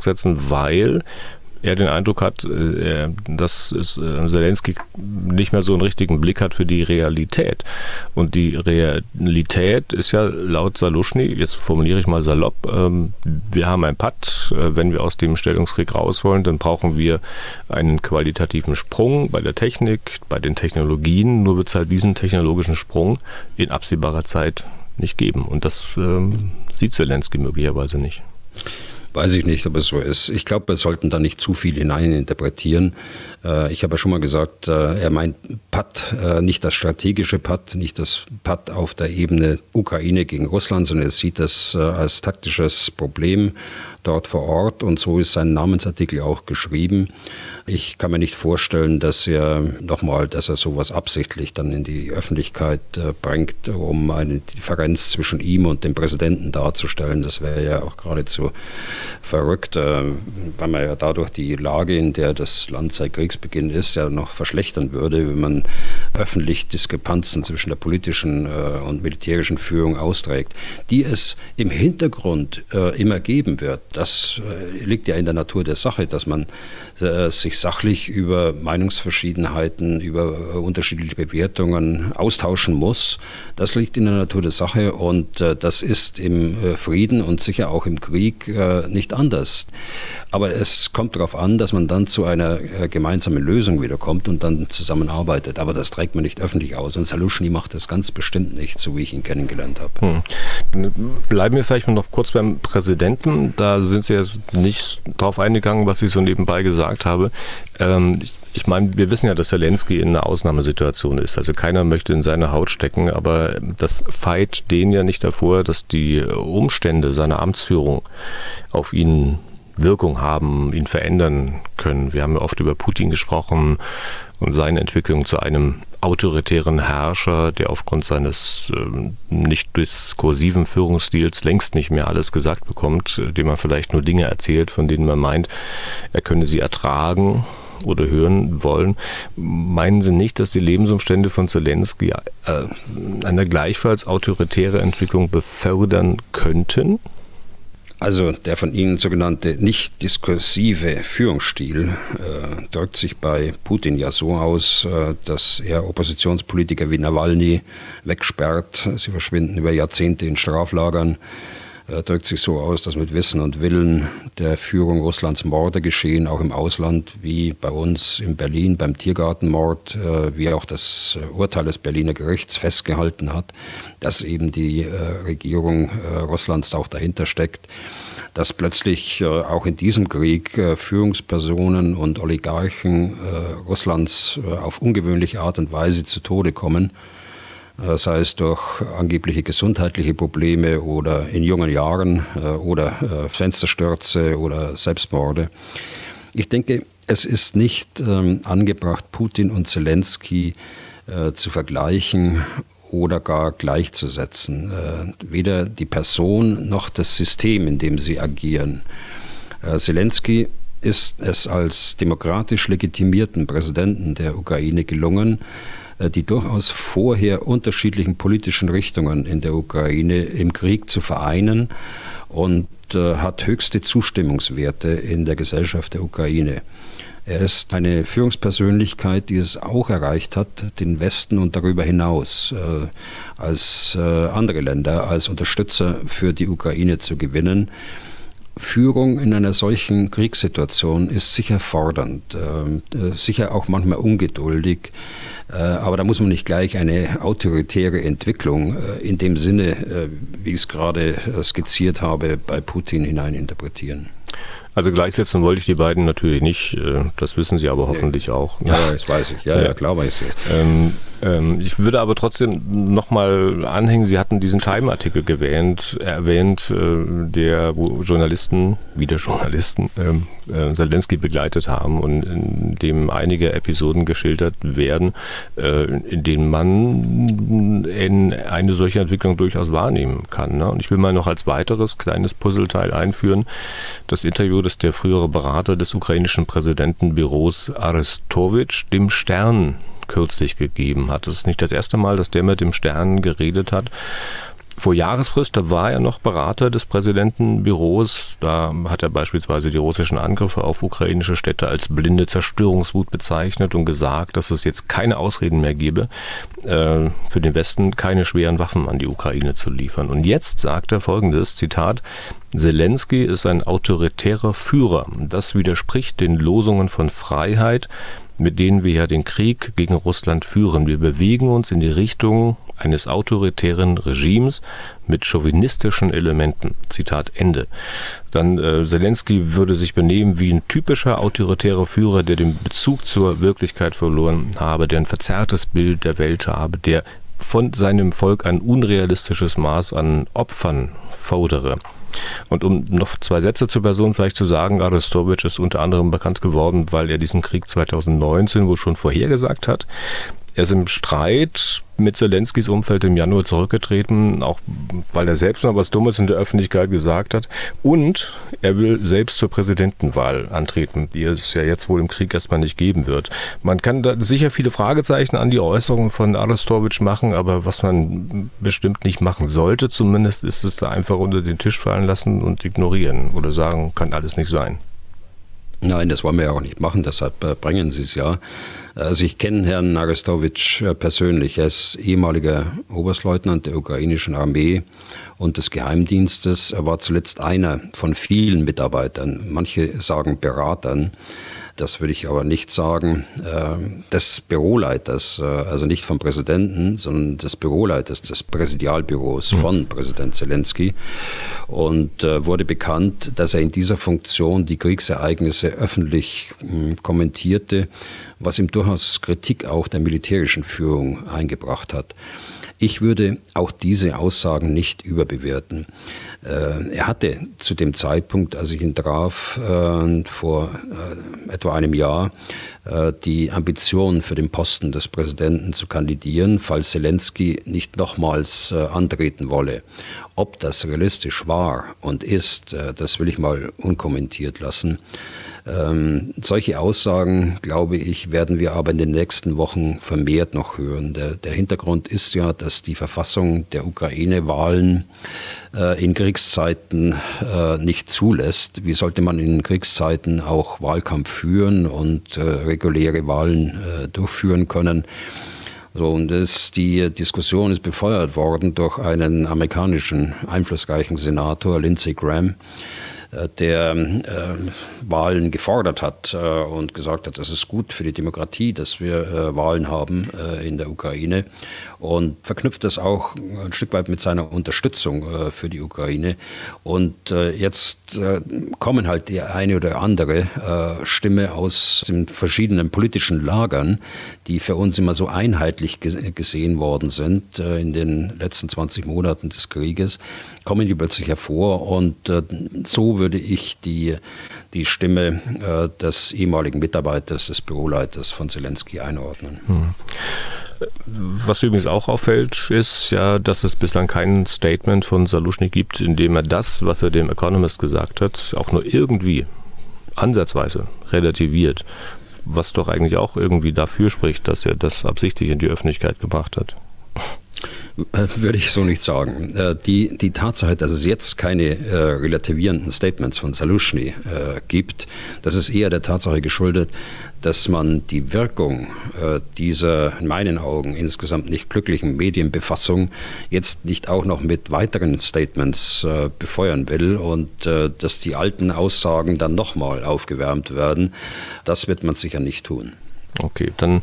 weil er den Eindruck hat, dass Selenskyj nicht mehr so einen richtigen Blick hat für die Realität. Und die Realität ist ja laut Saluschny, jetzt formuliere ich mal salopp, wir haben ein Patt, wenn wir aus dem Stellungskrieg raus wollen, dann brauchen wir einen qualitativen Sprung bei der Technik, bei den Technologien, nur wird es halt diesen technologischen Sprung in absehbarer Zeit nicht geben. Und das sieht Selenskyj möglicherweise nicht. Weiß ich nicht, ob es so ist. Ich glaube, wir sollten da nicht zu viel hineininterpretieren. Ich habe ja schon mal gesagt, er meint Patt, nicht das strategische Patt, nicht das Patt auf der Ebene Ukraine gegen Russland, sondern er sieht das als taktisches Problem dort vor Ort und so ist sein Namensartikel auch geschrieben. Ich kann mir nicht vorstellen, dass er sowas absichtlich dann in die Öffentlichkeit bringt, um eine Differenz zwischen ihm und dem Präsidenten darzustellen. Das wäre ja auch geradezu verrückt, weil man ja dadurch die Lage, in der das Land seit Kriegsbeginn ist, ja noch verschlechtern würde, wenn man öffentlich Diskrepanzen zwischen der politischen und militärischen Führung austrägt, die es im Hintergrund immer geben wird. Das liegt ja in der Natur der Sache, dass man sich sachlich über Meinungsverschiedenheiten, über unterschiedliche Bewertungen austauschen muss. Das liegt in der Natur der Sache und das ist im Frieden und sicher auch im Krieg nicht anders. Aber es kommt darauf an, dass man dann zu einer gemeinsamen Lösung wiederkommt und dann zusammenarbeitet. Aber das trägt man nicht öffentlich aus. Und Saluschny macht das ganz bestimmt nicht, so wie ich ihn kennengelernt habe. Bleiben wir vielleicht noch kurz beim Präsidenten. Da sind Sie jetzt nicht drauf eingegangen, was ich so nebenbei gesagt habe. Ich meine, wir wissen ja, dass Selenskyj in einer Ausnahmesituation ist. Also keiner möchte in seine Haut stecken, aber das feit den ja nicht davor, dass die Umstände seiner Amtsführung auf ihn Wirkung haben, ihn verändern können. Wir haben ja oft über Putin gesprochen und seine Entwicklung zu einem autoritären Herrscher, der aufgrund seines nicht diskursiven Führungsstils längst nicht mehr alles gesagt bekommt, dem man vielleicht nur Dinge erzählt, von denen man meint, er könne sie ertragen oder hören wollen. Meinen Sie nicht, dass die Lebensumstände von Selenskyj eine gleichfalls autoritäre Entwicklung befördern könnten? Also der von Ihnen sogenannte nicht diskursive Führungsstil drückt sich bei Putin ja so aus, dass er Oppositionspolitiker wie Nawalny wegsperrt. Sie verschwinden über Jahrzehnte in Straflagern. Drückt sich so aus, dass mit Wissen und Willen der Führung Russlands Morde geschehen, auch im Ausland, wie bei uns in Berlin beim Tiergartenmord, wie auch das Urteil des Berliner Gerichts festgehalten hat, dass eben die Regierung Russlands auch dahinter steckt, dass plötzlich auch in diesem Krieg Führungspersonen und Oligarchen Russlands auf ungewöhnliche Art und Weise zu Tode kommen, sei es durch angebliche gesundheitliche Probleme oder in jungen Jahren oder Fensterstürze oder Selbstmorde. Ich denke, es ist nicht angebracht, Putin und Zelensky zu vergleichen oder gar gleichzusetzen. Weder die Person noch das System, in dem sie agieren. Zelensky ist es als demokratisch legitimierten Präsidenten der Ukraine gelungen, die durchaus vorher unterschiedlichen politischen Richtungen in der Ukraine im Krieg zu vereinen und hat höchste Zustimmungswerte in der Gesellschaft der Ukraine. Er ist eine Führungspersönlichkeit, die es auch erreicht hat, den Westen und darüber hinaus als andere Länder als Unterstützer für die Ukraine zu gewinnen. Führung in einer solchen Kriegssituation ist sicher fordernd, sicher auch manchmal ungeduldig, aber da muss man nicht gleich eine autoritäre Entwicklung in dem Sinne, wie ich es gerade skizziert habe, bei Putin hineininterpretieren. Also gleichsetzen wollte ich die beiden natürlich nicht, das wissen Sie aber hoffentlich auch. Ja, das weiß ich. Ja, klar weiß ich. Ich würde aber trotzdem nochmal anhängen, Sie hatten diesen Time-Artikel erwähnt, wo Journalisten, wieder Journalisten, Zelensky begleitet haben und in dem einige Episoden geschildert werden, in denen man eine solche Entwicklung durchaus wahrnehmen kann. Ne? Und ich will mal noch als weiteres kleines Puzzleteil einführen, das Interview, das der frühere Berater des ukrainischen Präsidentenbüros Arestowitsch dem Stern kürzlich gegeben hat. Es ist nicht das erste Mal, dass der mit dem Stern geredet hat. Vor Jahresfrist, da war er noch Berater des Präsidentenbüros. Da hat er beispielsweise die russischen Angriffe auf ukrainische Städte als blinde Zerstörungswut bezeichnet und gesagt, dass es jetzt keine Ausreden mehr gebe, für den Westen keine schweren Waffen an die Ukraine zu liefern. Und jetzt sagt er Folgendes, Zitat, Zelensky ist ein autoritärer Führer. Das widerspricht den Losungen von Freiheit, mit denen wir ja den Krieg gegen Russland führen. Wir bewegen uns in die Richtung eines autoritären Regimes mit chauvinistischen Elementen. Zitat Ende. Dann Zelensky würde sich benehmen wie ein typischer autoritärer Führer, der den Bezug zur Wirklichkeit verloren habe, der ein verzerrtes Bild der Welt habe, der von seinem Volk ein unrealistisches Maß an Opfern fordere. Und um noch 2 Sätze zur Person vielleicht zu sagen, Arestowitsch ist unter anderem bekannt geworden, weil er diesen Krieg 2019 wohl schon vorhergesagt hat. Er ist im Streit mit Zelenskys Umfeld im Januar zurückgetreten, auch weil er selbst noch was Dummes in der Öffentlichkeit gesagt hat. Und er will selbst zur Präsidentenwahl antreten, die es ja jetzt wohl im Krieg erstmal nicht geben wird. Man kann da sicher viele Fragezeichen an die Äußerungen von Arestowitsch machen, aber was man bestimmt nicht machen sollte, zumindest ist es da einfach unter den Tisch fallen lassen und ignorieren oder sagen, kann alles nicht sein. Nein, das wollen wir ja auch nicht machen, deshalb bringen Sie es ja. Also ich kenne Herrn Arestowitsch persönlich. Er ist ehemaliger Oberstleutnant der ukrainischen Armee und des Geheimdienstes. Er war zuletzt einer von vielen Mitarbeitern, manche sagen Beratern, das würde ich aber nicht sagen, des Büroleiters, also nicht vom Präsidenten, sondern des Büroleiters, des Präsidialbüros von Präsident Zelensky. Und wurde bekannt, dass er in dieser Funktion die Kriegsereignisse öffentlich kommentierte, was ihm durchaus Kritik auch der militärischen Führung eingebracht hat. Ich würde auch diese Aussagen nicht überbewerten. Er hatte zu dem Zeitpunkt, als ich ihn traf, vor etwa einem Jahr, die Ambition für den Posten des Präsidenten zu kandidieren, falls Zelensky nicht nochmals antreten wolle. Ob das realistisch war und ist, das will ich mal unkommentiert lassen. Solche Aussagen, glaube ich, werden wir aber in den nächsten Wochen vermehrt noch hören. Der Hintergrund ist ja, dass die Verfassung der Ukraine Wahlen in Kriegszeiten nicht zulässt. Wie sollte man in Kriegszeiten auch Wahlkampf führen und reguläre Wahlen durchführen können? So, und die Diskussion ist befeuert worden durch einen amerikanischen einflussreichen Senator, Lindsey Graham, der Wahlen gefordert hat und gesagt hat, das ist gut für die Demokratie, dass wir Wahlen haben in der Ukraine, und verknüpft das auch ein Stück weit mit seiner Unterstützung für die Ukraine. Und jetzt kommen halt die eine oder andere Stimme aus den verschiedenen politischen Lagern, die für uns immer so einheitlich gesehen worden sind in den letzten 20 Monaten des Krieges, kommen die plötzlich hervor, und so würde ich die Stimme des ehemaligen Mitarbeiters, des Büroleiters von Zelensky einordnen. Was übrigens auch auffällt, ist ja, dass es bislang kein Statement von Saluschny gibt, in dem er das, was er dem Economist gesagt hat, auch nur irgendwie ansatzweise relativiert, was doch eigentlich auch irgendwie dafür spricht, dass er das absichtlich in die Öffentlichkeit gebracht hat. Würde ich so nicht sagen. Die Tatsache, dass es jetzt keine relativierenden Statements von Saluschny gibt, das ist eher der Tatsache geschuldet, dass man die Wirkung dieser, in meinen Augen, insgesamt nicht glücklichen Medienbefassung jetzt nicht auch noch mit weiteren Statements befeuern will, und dass die alten Aussagen dann nochmal aufgewärmt werden. Das wird man sicher nicht tun. Okay, dann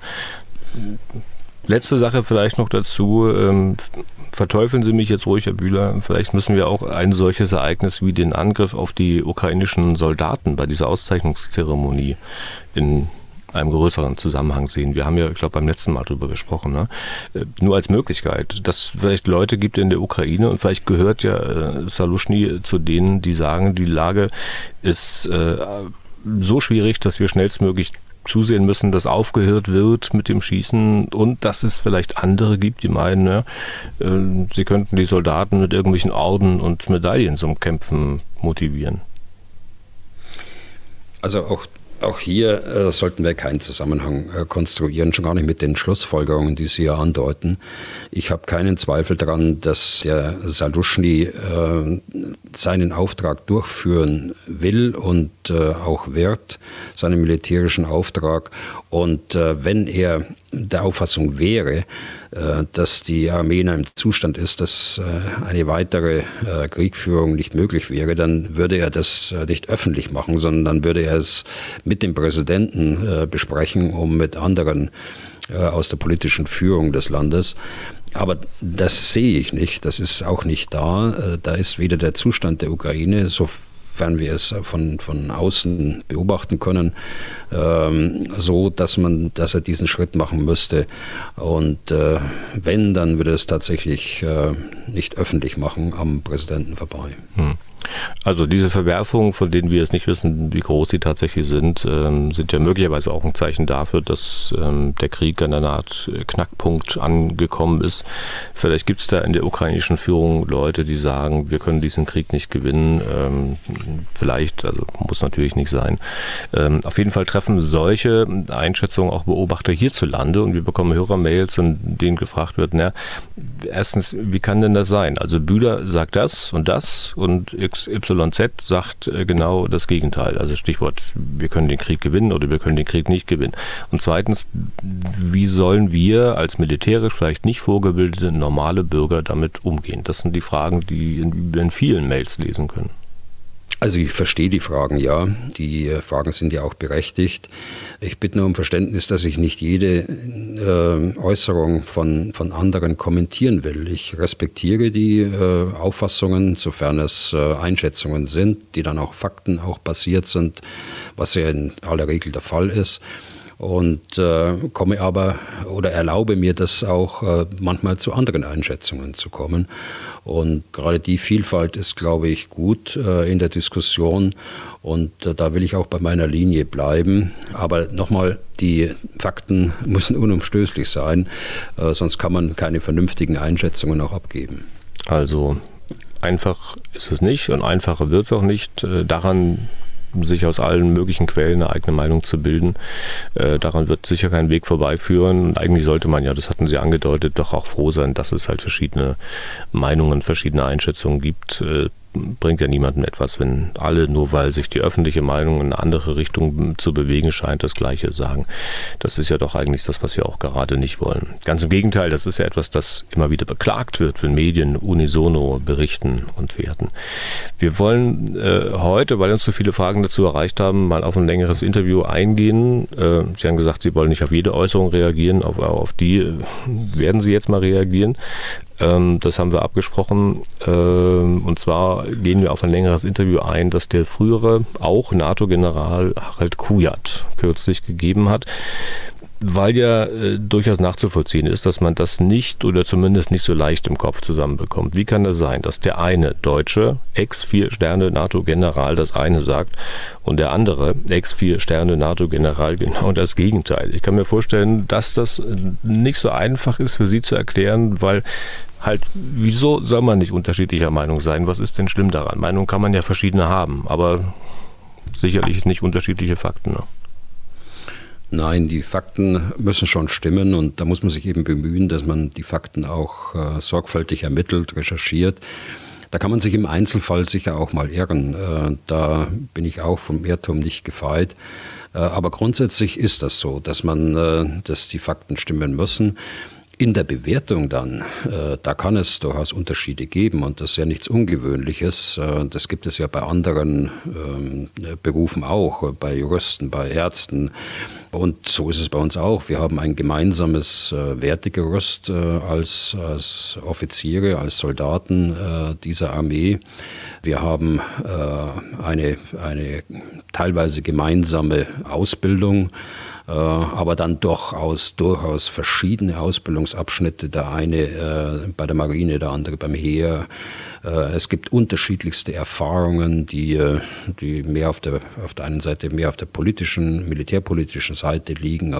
letzte Sache vielleicht noch dazu. Verteufeln Sie mich jetzt ruhig, Herr Bühler. Vielleicht müssen wir auch ein solches Ereignis wie den Angriff auf die ukrainischen Soldaten bei dieser Auszeichnungszeremonie in einem größeren Zusammenhang sehen. Wir haben ja, ich glaube, beim letzten Mal darüber gesprochen, ne? Nur als Möglichkeit, dass es vielleicht Leute gibt in der Ukraine, und vielleicht gehört ja Saluschny zu denen, die sagen, die Lage ist so schwierig, dass wir schnellstmöglich zusehen müssen, dass aufgehört wird mit dem Schießen, und dass es vielleicht andere gibt, die meinen, ja, sie könnten die Soldaten mit irgendwelchen Orden und Medaillen zum Kämpfen motivieren. Also auch hier sollten wir keinen Zusammenhang konstruieren, schon gar nicht mit den Schlussfolgerungen, die Sie ja andeuten. Ich habe keinen Zweifel daran, dass der Saluschny seinen Auftrag durchführen will und auch wird, seinen militärischen Auftrag. Und wenn er der Auffassung wäre, dass die Armee in einem Zustand ist, dass eine weitere Kriegführung nicht möglich wäre, dann würde er das nicht öffentlich machen, sondern dann würde er es mit dem Präsidenten besprechen, um mit anderen aus der politischen Führung des Landes. Aber das sehe ich nicht, das ist auch nicht da. Da ist weder der Zustand der Ukraine, sofern wir es von außen beobachten können, so, dass er diesen Schritt machen müsste. Und wenn, dann würde es tatsächlich nicht öffentlich machen, am Präsidenten vorbei. Also diese Verwerfungen, von denen wir jetzt nicht wissen, wie groß sie tatsächlich sind ja möglicherweise auch ein Zeichen dafür, dass der Krieg an einer Art Knackpunkt angekommen ist. Vielleicht gibt es da in der ukrainischen Führung Leute, die sagen, wir können diesen Krieg nicht gewinnen. Vielleicht, also muss natürlich nicht sein. Auf jeden Fall treffen solche Einschätzungen auch Beobachter hierzulande, und wir bekommen Hörermails, in denen gefragt wird, erstens, wie kann denn das sein? Also Bühler sagt das und XYZ sagt genau das Gegenteil. Also Stichwort, wir können den Krieg gewinnen oder wir können den Krieg nicht gewinnen. Und zweitens, wie sollen wir als militärisch vielleicht nicht vorgebildete normale Bürger damit umgehen? Das sind die Fragen, die wir in vielen Mails lesen können. Also ich verstehe die Fragen, ja. Die Fragen sind ja auch berechtigt. Ich bitte nur um Verständnis, dass ich nicht jede Äußerung von anderen kommentieren will. Ich respektiere die Auffassungen, sofern es Einschätzungen sind, die dann auch Fakten auch basiert sind, was ja in aller Regel der Fall ist. Und komme aber oder erlaube mir das auch manchmal zu anderen Einschätzungen zu kommen. Und gerade die Vielfalt ist, glaube ich, gut in der Diskussion, und da will ich auch bei meiner Linie bleiben. Aber nochmal, die Fakten müssen unumstößlich sein, sonst kann man keine vernünftigen Einschätzungen auch abgeben. Also einfach ist es nicht und einfacher wird es auch nicht. Daran sich aus allen möglichen Quellen eine eigene Meinung zu bilden. Daran wird sicher kein Weg vorbeiführen. Und eigentlich sollte man ja, das hatten Sie angedeutet, doch auch froh sein, dass es halt verschiedene Meinungen, verschiedene Einschätzungen gibt. Bringt ja niemandem etwas, wenn alle, nur weil sich die öffentliche Meinung in eine andere Richtung zu bewegen scheint, das Gleiche sagen. Das ist ja doch eigentlich das, was wir auch gerade nicht wollen. Ganz im Gegenteil, das ist ja etwas, das immer wieder beklagt wird, wenn Medien unisono berichten und werten. Wir wollen heute, weil uns so viele Fragen dazu erreicht haben, mal auf ein längeres Interview eingehen. Sie haben gesagt, Sie wollen nicht auf jede Äußerung reagieren, auf die werden Sie jetzt mal reagieren. Das haben wir abgesprochen. Und zwar gehen wir auf ein längeres Interview ein, das der frühere, auch NATO-General Harald Kujat kürzlich gegeben hat. Weil ja durchaus nachzuvollziehen ist, dass man das nicht oder zumindest nicht so leicht im Kopf zusammenbekommt. Wie kann das sein, dass der eine deutsche Ex-4-Sterne-NATO-General das eine sagt und der andere Ex-4-Sterne-NATO-General genau das Gegenteil? Ich kann mir vorstellen, dass das nicht so einfach ist für Sie zu erklären, weil halt, wieso soll man nicht unterschiedlicher Meinung sein? Was ist denn schlimm daran? Meinung kann man ja verschiedene haben, aber sicherlich nicht unterschiedliche Fakten, ne? Nein, die Fakten müssen schon stimmen und da muss man sich eben bemühen, dass man die Fakten auch sorgfältig ermittelt, recherchiert. Da kann man sich im Einzelfall sicher auch mal irren. Da bin ich auch vom Irrtum nicht gefeit. Aber grundsätzlich ist das so, dass die Fakten stimmen müssen. In der Bewertung dann, da kann es durchaus Unterschiede geben und das ist ja nichts Ungewöhnliches. Das gibt es ja bei anderen Berufen auch, bei Juristen, bei Ärzten. Und so ist es bei uns auch. Wir haben ein gemeinsames Wertegerüst als Offiziere, als Soldaten dieser Armee. Wir haben eine teilweise gemeinsame Ausbildung, aber dann durchaus verschiedene Ausbildungsabschnitte, der eine bei der Marine, der andere beim Heer. Es gibt unterschiedlichste Erfahrungen, die mehr auf der einen Seite mehr auf der militärpolitischen Seite liegen,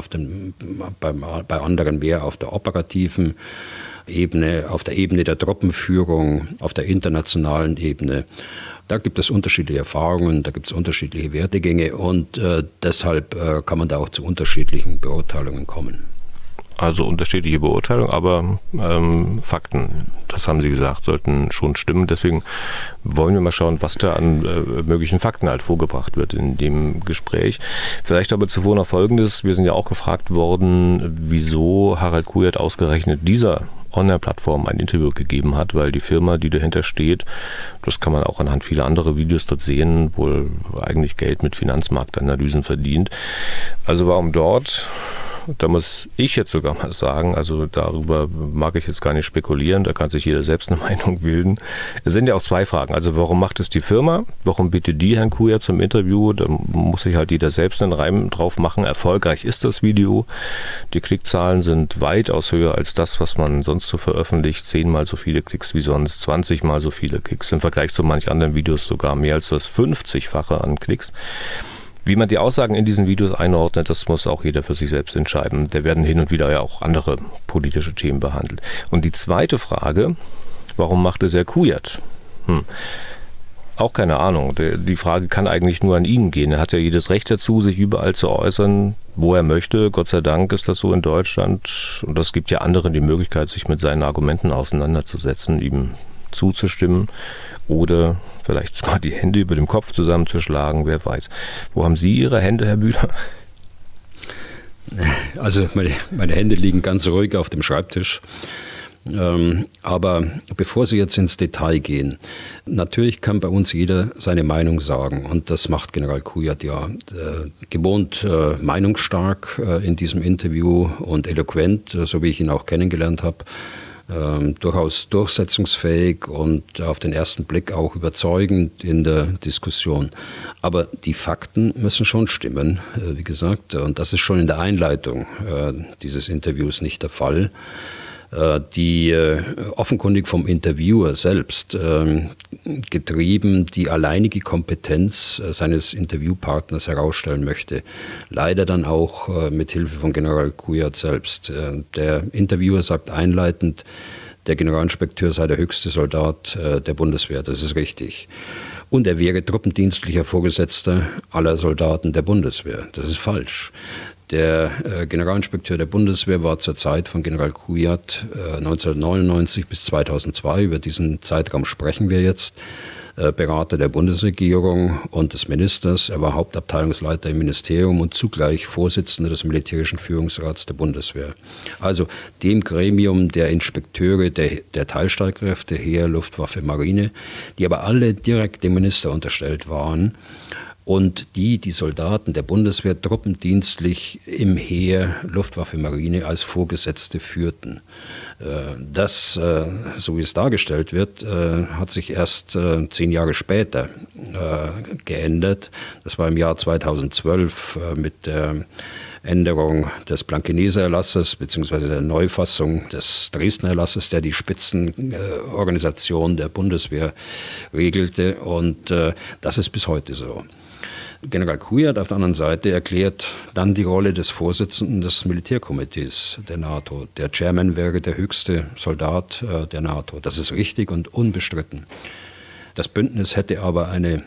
bei anderen mehr auf der operativen Ebene, auf der Ebene der Truppenführung, auf der internationalen Ebene. Da gibt es unterschiedliche Erfahrungen, da gibt es unterschiedliche Werdegänge und deshalb kann man da auch zu unterschiedlichen Beurteilungen kommen. Also unterschiedliche Beurteilungen, aber Fakten, das haben Sie gesagt, sollten schon stimmen. Deswegen wollen wir mal schauen, was da an möglichen Fakten halt vorgebracht wird in dem Gespräch. Vielleicht aber zuvor noch Folgendes. Wir sind ja auch gefragt worden, wieso Harald Kujat ausgerechnet dieser Online-Plattform ein Interview gegeben hat, weil die Firma, die dahinter steht, das kann man auch anhand vieler anderer Videos dort sehen, wohl eigentlich Geld mit Finanzmarktanalysen verdient. Also warum dort? Da muss ich jetzt sogar mal sagen, also darüber mag ich jetzt gar nicht spekulieren, da kann sich jeder selbst eine Meinung bilden. Es sind ja auch zwei Fragen, also warum macht es die Firma, warum bittet die Herrn Kujat zum Interview, da muss sich halt jeder selbst einen Reim drauf machen. Erfolgreich ist das Video, die Klickzahlen sind weitaus höher als das, was man sonst so veröffentlicht, 10-mal so viele Klicks wie sonst, 20-mal so viele Klicks, im Vergleich zu manch anderen Videos sogar mehr als das 50-fache an Klicks. Wie man die Aussagen in diesen Videos einordnet, das muss auch jeder für sich selbst entscheiden. Da werden hin und wieder ja auch andere politische Themen behandelt. Und die zweite Frage, warum macht es Herr Kujat? Auch keine Ahnung. Die Frage kann eigentlich nur an ihn gehen. Er hat ja jedes Recht dazu, sich überall zu äußern, wo er möchte. Gott sei Dank ist das so in Deutschland. Und das gibt ja anderen die Möglichkeit, sich mit seinen Argumenten auseinanderzusetzen, ihm zuzustimmen oder vielleicht sogar die Hände über dem Kopf zusammenzuschlagen, wer weiß. Wo haben Sie Ihre Hände, Herr Bühler? Also meine Hände liegen ganz ruhig auf dem Schreibtisch. Aber bevor Sie jetzt ins Detail gehen, natürlich kann bei uns jeder seine Meinung sagen und das macht General Kujat ja gewohnt meinungsstark in diesem Interview und eloquent, so wie ich ihn auch kennengelernt habe. Durchaus durchsetzungsfähig und auf den ersten Blick auch überzeugend in der Diskussion. Aber die Fakten müssen schon stimmen, wie gesagt, und das ist schon in der Einleitung dieses Interviews nicht der Fall. Die offenkundig vom Interviewer selbst getrieben die alleinige Kompetenz seines Interviewpartners herausstellen möchte. Leider dann auch mit Hilfe von General Kujat selbst. Der Interviewer sagt einleitend, der Generalinspekteur sei der höchste Soldat der Bundeswehr. Das ist richtig. und er wäre truppendienstlicher Vorgesetzter aller Soldaten der Bundeswehr. Das ist falsch. Der Generalinspekteur der Bundeswehr war zur Zeit von General Kujat 1999 bis 2002, über diesen Zeitraum sprechen wir jetzt, Berater der Bundesregierung und des Ministers. Er war Hauptabteilungsleiter im Ministerium und zugleich Vorsitzender des militärischen Führungsrats der Bundeswehr. Also dem Gremium der Inspekteure der Teilstreitkräfte, Heer, Luftwaffe, Marine, die aber alle direkt dem Minister unterstellt waren und die Soldaten der Bundeswehr truppendienstlich im Heer, Luftwaffe, Marine als Vorgesetzte führten. Das, so wie es dargestellt wird, hat sich erst 10 Jahre später geändert. Das war im Jahr 2012 mit der Änderung des Blankeneser Erlasses bzw. der Neufassung des Dresdner Erlasses, der die Spitzenorganisation der Bundeswehr regelte. Und das ist bis heute so. General Kujat auf der anderen Seite erklärt dann die Rolle des Vorsitzenden des Militärkomitees der NATO. Der Chairman wäre der höchste Soldat der NATO. Das ist richtig und unbestritten. Das Bündnis hätte aber eine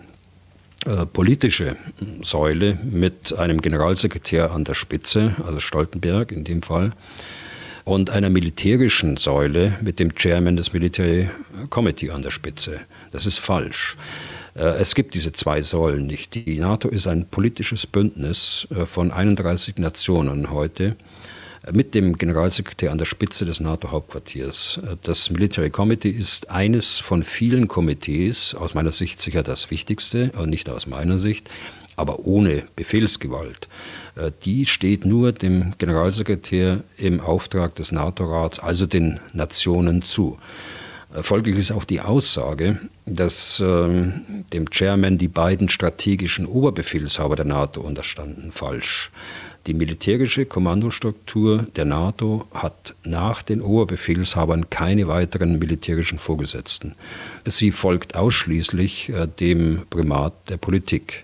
politische Säule mit einem Generalsekretär an der Spitze, also Stoltenberg in dem Fall, und einer militärischen Säule mit dem Chairman des Military Committee an der Spitze. Das ist falsch. Es gibt diese 2 Säulen nicht. Die NATO ist ein politisches Bündnis von 31 Nationen heute mit dem Generalsekretär an der Spitze des NATO-Hauptquartiers. Das Military Committee ist eines von vielen Komitees, aus meiner Sicht sicher das wichtigste, und nicht aus meiner Sicht, aber ohne Befehlsgewalt. Die steht nur dem Generalsekretär im Auftrag des NATO-Rats, also den Nationen, zu. Folglich ist auch die Aussage, dass dem Chairman die beiden strategischen Oberbefehlshaber der NATO unterstanden, falsch. Die militärische Kommandostruktur der NATO hat nach den Oberbefehlshabern keine weiteren militärischen Vorgesetzten. Sie folgt ausschließlich dem Primat der Politik.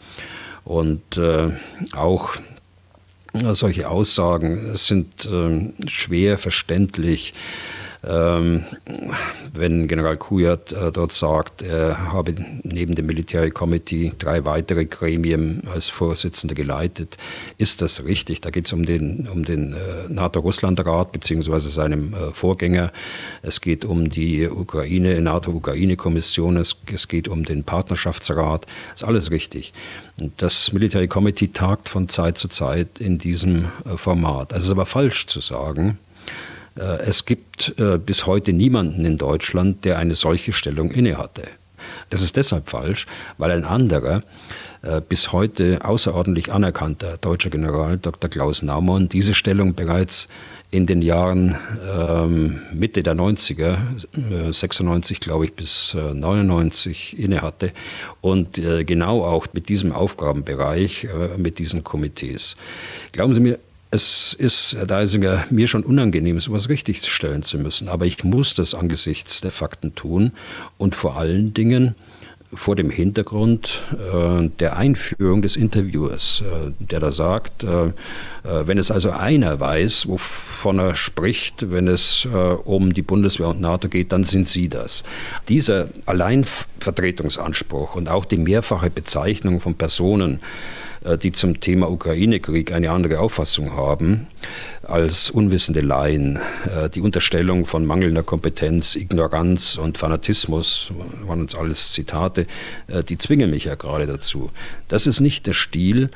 Und auch solche Aussagen sind schwer verständlich. Wenn General Kujat dort sagt, er habe neben dem Military Committee 3 weitere Gremien als Vorsitzender geleitet, ist das richtig. Da geht es um den NATO-Russland-Rat bzw. seinem Vorgänger. Es geht um die NATO-Ukraine-Kommission. Es geht um den Partnerschaftsrat. Das ist alles richtig. Das Military Committee tagt von Zeit zu Zeit in diesem Format. Es ist aber falsch zu sagen, es gibt bis heute niemanden in Deutschland, der eine solche Stellung innehatte. Das ist deshalb falsch, weil ein anderer, bis heute außerordentlich anerkannter deutscher General, Dr. Klaus Naumann, diese Stellung bereits in den Jahren Mitte der 90er, 96 glaube ich bis 99 innehatte und genau auch mit diesem Aufgabenbereich, mit diesen Komitees. Glauben Sie mir, es ist, Herr Deisinger, mir schon unangenehm, sowas richtigstellen zu müssen. Aber ich muss das angesichts der Fakten tun und vor allen Dingen vor dem Hintergrund der Einführung des Interviewers, der da sagt, wenn es also einer weiß, wovon er spricht, wenn es um die Bundeswehr und NATO geht, dann sind Sie das. Dieser Alleinvertretungsanspruch und auch die mehrfache Bezeichnung von Personen, die zum Thema Ukraine-Krieg eine andere Auffassung haben als unwissende Laien. Die Unterstellung von mangelnder Kompetenz, Ignoranz und Fanatismus, waren uns alles Zitate, die zwingen mich ja gerade dazu. Das ist nicht der Stil,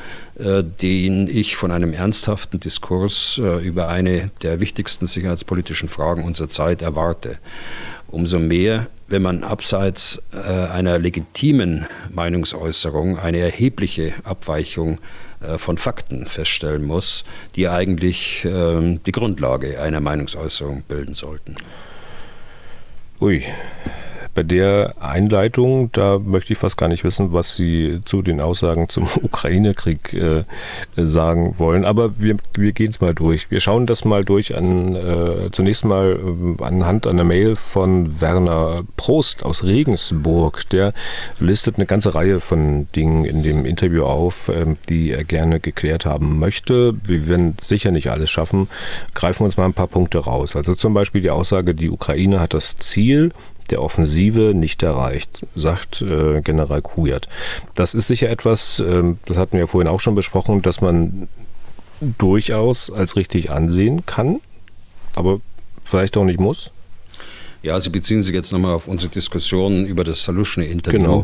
den ich von einem ernsthaften Diskurs über eine der wichtigsten sicherheitspolitischen Fragen unserer Zeit erwarte. Umso mehr, wenn man abseits einer legitimen Meinungsäußerung eine erhebliche Abweichung von Fakten feststellen muss, die eigentlich die Grundlage einer Meinungsäußerung bilden sollten. Ui. Bei der Einleitung, da möchte ich fast gar nicht wissen, was Sie zu den Aussagen zum Ukraine-Krieg sagen wollen. Aber wir gehen es mal durch. Wir schauen das mal durch zunächst mal anhand einer Mail von Werner Prost aus Regensburg. Der listet eine ganze Reihe von Dingen in dem Interview auf, die er gerne geklärt haben möchte. Wir werden sicher nicht alles schaffen. Greifen wir uns mal ein paar Punkte raus. Also zum Beispiel die Aussage, die Ukraine hat das Ziel, der Offensive nicht erreicht, sagt General Kujat. Das ist sicher etwas, das hatten wir ja vorhin auch schon besprochen, dass man durchaus als richtig ansehen kann, aber vielleicht auch nicht muss. Ja, Sie beziehen sich jetzt nochmal auf unsere Diskussion über das Saluschny-Interview. Genau.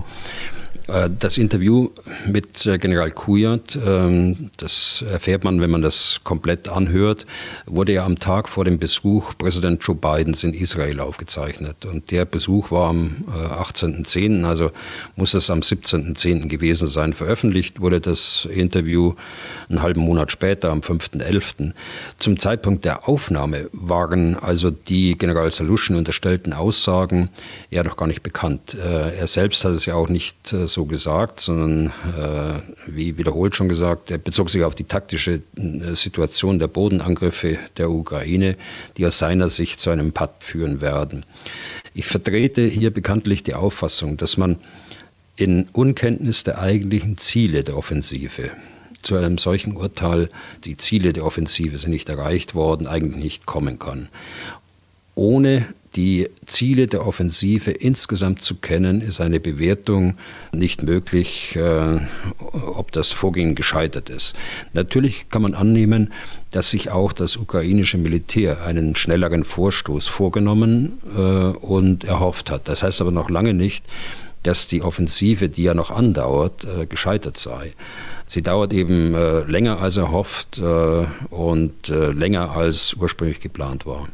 Das Interview mit General Kujat, das erfährt man, wenn man das komplett anhört, wurde ja am Tag vor dem Besuch Präsident Joe Bidens in Israel aufgezeichnet. Und der Besuch war am 18.10., also muss es am 17.10. gewesen sein. Veröffentlicht wurde das Interview einen halben Monat später, am 5.11. Zum Zeitpunkt der Aufnahme waren also die General Saluschny unterstellten Aussagen ja noch gar nicht bekannt. Er selbst hat es ja auch nicht so gesagt, sondern wie wiederholt schon gesagt, er bezog sich auf die taktische Situation der Bodenangriffe der Ukraine, die aus seiner Sicht zu einem Patt führen werden. Ich vertrete hier bekanntlich die Auffassung, dass man in Unkenntnis der eigentlichen Ziele der Offensive zu einem solchen Urteil, die Ziele der Offensive sind nicht erreicht worden, eigentlich nicht kommen kann. Ohne die Ziele der Offensive insgesamt zu kennen, ist eine Bewertung nicht möglich, ob das Vorgehen gescheitert ist. Natürlich kann man annehmen, dass sich auch das ukrainische Militär einen schnelleren Vorstoß vorgenommen und erhofft hat. Das heißt aber noch lange nicht, dass die Offensive, die ja noch andauert, gescheitert sei. Sie dauert eben länger als erhofft und länger als ursprünglich geplant war.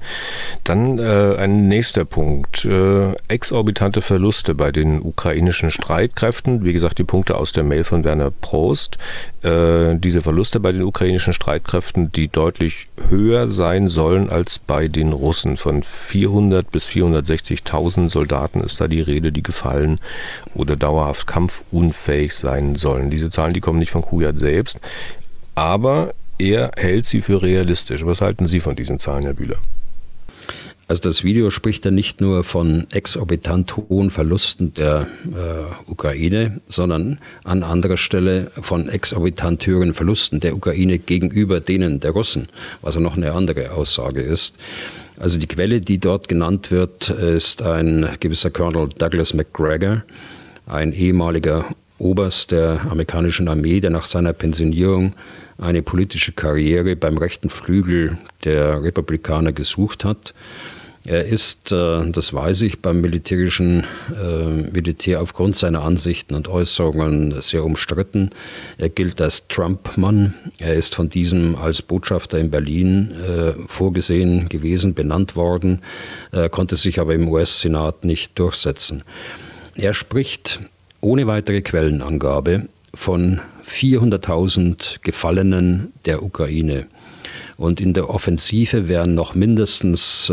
Dann ein nächster Punkt. Exorbitante Verluste bei den ukrainischen Streitkräften. Wie gesagt, die Punkte aus der Mail von Werner Prost. Diese Verluste bei den ukrainischen Streitkräften, die deutlich höher sein sollen als bei den Russen. Von 400 bis 460.000 Soldaten ist da die Rede, die gefallen oder dauerhaft kampfunfähig sein sollen. Diese Zahlen, die kommen nicht von Kujat selbst, aber er hält sie für realistisch. Was halten Sie von diesen Zahlen, Herr Bühler? Also das Video spricht ja nicht nur von exorbitant hohen Verlusten der Ukraine, sondern an anderer Stelle von exorbitant höheren Verlusten der Ukraine gegenüber denen der Russen, was ja noch eine andere Aussage ist. Also die Quelle, die dort genannt wird, ist ein gewisser Colonel Douglas Macgregor, ein ehemaliger Oberst der amerikanischen Armee, der nach seiner Pensionierung eine politische Karriere beim rechten Flügel der Republikaner gesucht hat. Er ist, das weiß ich, beim Militär aufgrund seiner Ansichten und Äußerungen sehr umstritten. Er gilt als Trump-Mann. Er ist von diesem als Botschafter in Berlin vorgesehen gewesen, benannt worden, konnte sich aber im US-Senat nicht durchsetzen. Er spricht ohne weitere Quellenangabe von 400.000 Gefallenen der Ukraine. Und in der Offensive wären noch mindestens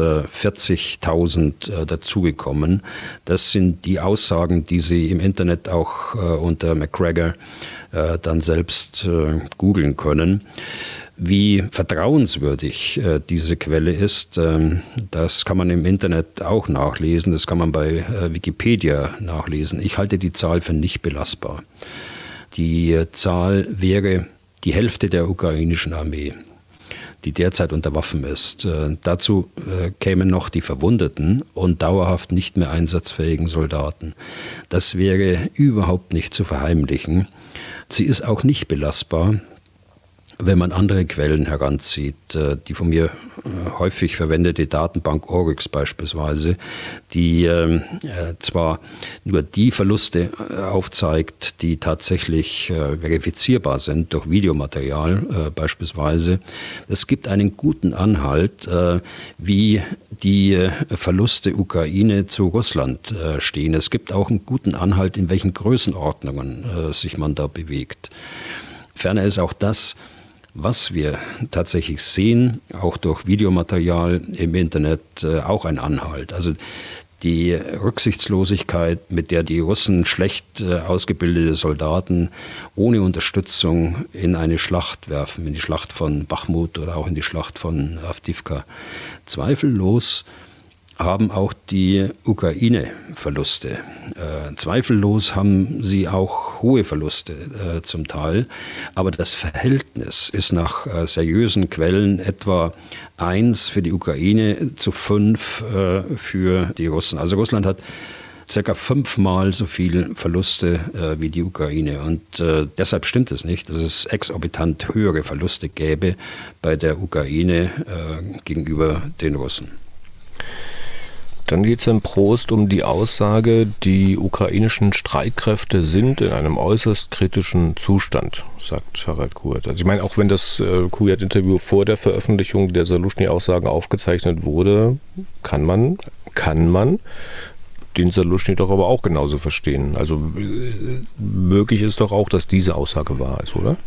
40.000 dazugekommen. Das sind die Aussagen, die Sie im Internet auch unter Macgregor dann selbst googeln können. Wie vertrauenswürdig diese Quelle ist, das kann man im Internet auch nachlesen. Das kann man bei Wikipedia nachlesen. Ich halte die Zahl für nicht belastbar. Die Zahl wäre die Hälfte der ukrainischen Armee, die derzeit unter Waffen ist. Dazu kämen noch die verwundeten und dauerhaft nicht mehr einsatzfähigen Soldaten. Das wäre überhaupt nicht zu verheimlichen. Sie ist auch nicht belastbar, wenn man andere Quellen heranzieht, die von mir häufig verwendete Datenbank Oryx beispielsweise, die zwar nur die Verluste aufzeigt, die tatsächlich verifizierbar sind durch Videomaterial beispielsweise. Es gibt einen guten Anhalt, wie die Verluste Ukraine zu Russland stehen. Es gibt auch einen guten Anhalt, in welchen Größenordnungen sich man da bewegt. Ferner ist auch das, was wir tatsächlich sehen, auch durch Videomaterial im Internet, auch ein Anhalt. Also die Rücksichtslosigkeit, mit der die Russen schlecht ausgebildete Soldaten ohne Unterstützung in eine Schlacht werfen, in die Schlacht von Bachmut oder auch in die Schlacht von Avdivka. Zweifellos haben auch die Ukraine Verluste. Zweifellos haben sie auch hohe Verluste zum Teil, aber das Verhältnis ist nach seriösen Quellen etwa 1 für die Ukraine zu 5 für die Russen. Also Russland hat circa 5-mal so viel Verluste wie die Ukraine. Und deshalb stimmt es nicht, dass es exorbitant höhere Verluste gäbe bei der Ukraine gegenüber den Russen. Dann geht es im Prost um die Aussage, die ukrainischen Streitkräfte sind in einem äußerst kritischen Zustand, sagt Harald Kurt. Also ich meine, auch wenn das Kujat-Interview vor der Veröffentlichung der Saluschny-Aussagen aufgezeichnet wurde, kann man den Saluschny doch aber auch genauso verstehen. Also möglich ist doch auch, dass diese Aussage wahr ist, oder?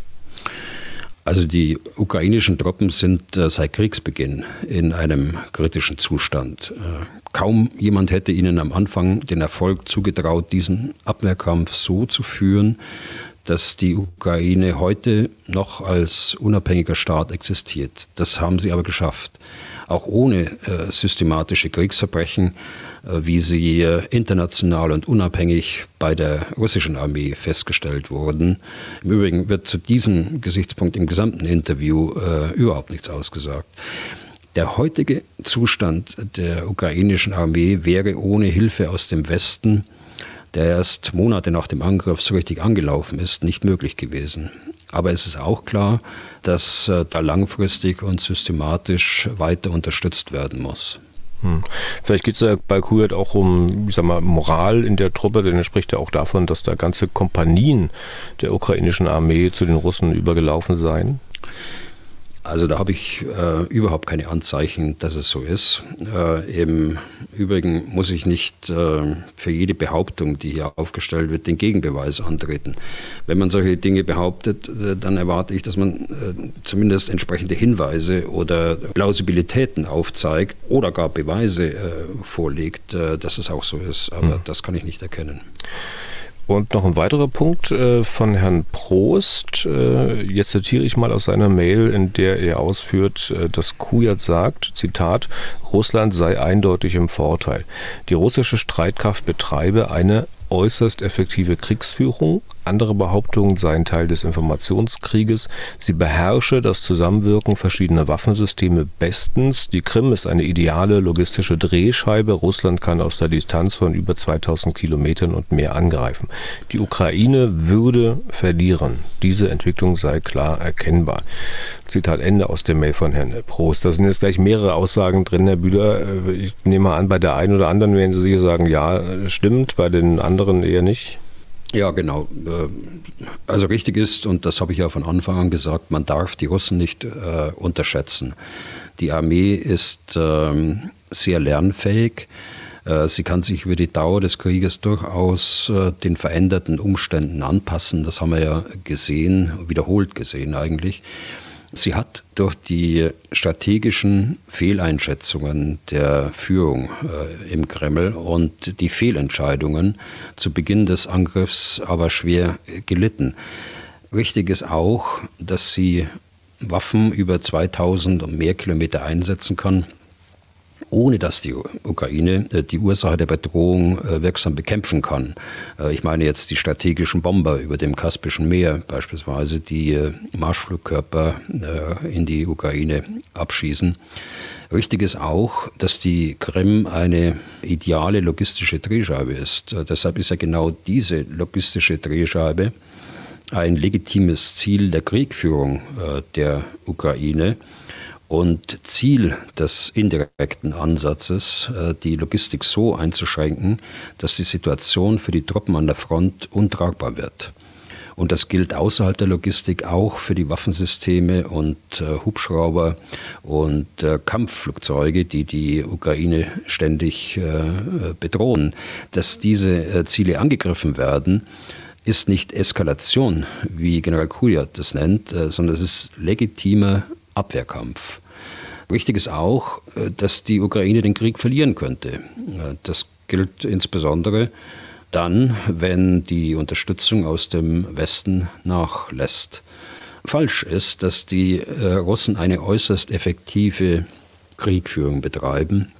Also die ukrainischen Truppen sind seit Kriegsbeginn in einem kritischen Zustand. Kaum jemand hätte ihnen am Anfang den Erfolg zugetraut, diesen Abwehrkampf so zu führen, dass die Ukraine heute noch als unabhängiger Staat existiert. Das haben sie aber geschafft. Auch ohne systematische Kriegsverbrechen, wie sie international und unabhängig bei der russischen Armee festgestellt wurden. Im Übrigen wird zu diesem Gesichtspunkt im gesamten Interview überhaupt nichts ausgesagt. Der heutige Zustand der ukrainischen Armee wäre ohne Hilfe aus dem Westen, der erst Monate nach dem Angriff so richtig angelaufen ist, nicht möglich gewesen. Aber es ist auch klar, dass da langfristig und systematisch weiter unterstützt werden muss. Vielleicht geht es ja bei Kujat auch um, Moral in der Truppe, denn er spricht ja auch davon, dass da ganze Kompanien der ukrainischen Armee zu den Russen übergelaufen seien. Also da habe ich überhaupt keine Anzeichen, dass es so ist. Im Übrigen muss ich nicht für jede Behauptung, die hier aufgestellt wird, den Gegenbeweis antreten. Wenn man solche Dinge behauptet, dann erwarte ich, dass man zumindest entsprechende Hinweise oder Plausibilitäten aufzeigt oder gar Beweise vorlegt, dass es auch so ist. Aber das kann ich nicht erkennen. Und noch ein weiterer Punkt von Herrn Prost. Jetzt zitiere ich mal aus seiner Mail, in der er ausführt, dass Kujat sagt, Zitat, Russland sei eindeutig im Vorteil. Die russische Streitkraft betreibe eine äußerst effektive Kriegsführung. Andere Behauptungen seien Teil des Informationskrieges. Sie beherrsche das Zusammenwirken verschiedener Waffensysteme bestens. Die Krim ist eine ideale logistische Drehscheibe. Russland kann aus der Distanz von über 2000 Kilometern und mehr angreifen. Die Ukraine würde verlieren. Diese Entwicklung sei klar erkennbar. Zitat Ende aus der Mail von Herrn Prost. Da sind jetzt gleich mehrere Aussagen drin, Herr Bühler. Ich nehme mal an, bei der einen oder anderen werden Sie sicher sagen, ja, stimmt, bei den anderen eher nicht. Ja, genau. Also richtig ist, und das habe ich ja von Anfang an gesagt, man darf die Russen nicht unterschätzen. Die Armee ist sehr lernfähig. Sie kann sich über die Dauer des Krieges durchaus den veränderten Umständen anpassen. Das haben wir ja gesehen, wiederholt gesehen eigentlich. Sie hat durch die strategischen Fehleinschätzungen der Führung im Kreml und die Fehlentscheidungen zu Beginn des Angriffs aber schwer gelitten. Richtig ist auch, dass sie Waffen über 2000 und mehr Kilometer einsetzen kann, ohne dass die Ukraine die Ursache der Bedrohung wirksam bekämpfen kann. Ich meine jetzt die strategischen Bomber über dem Kaspischen Meer beispielsweise, die Marschflugkörper in die Ukraine abschießen. Richtig ist auch, dass die Krim eine ideale logistische Drehscheibe ist. Deshalb ist ja genau diese logistische Drehscheibe ein legitimes Ziel der Kriegführung der Ukraine. Und Ziel des indirekten Ansatzes, die Logistik so einzuschränken, dass die Situation für die Truppen an der Front untragbar wird. Und das gilt außerhalb der Logistik auch für die Waffensysteme und Hubschrauber und Kampfflugzeuge, die die Ukraine ständig bedrohen. Dass diese Ziele angegriffen werden, ist nicht Eskalation, wie General Kujat das nennt, sondern es ist legitimer Abwehrkampf. Richtig ist auch, dass die Ukraine den Krieg verlieren könnte. Das gilt insbesondere dann, wenn die Unterstützung aus dem Westen nachlässt. Falsch ist, dass die Russen eine äußerst effektive Kriegführung betreiben.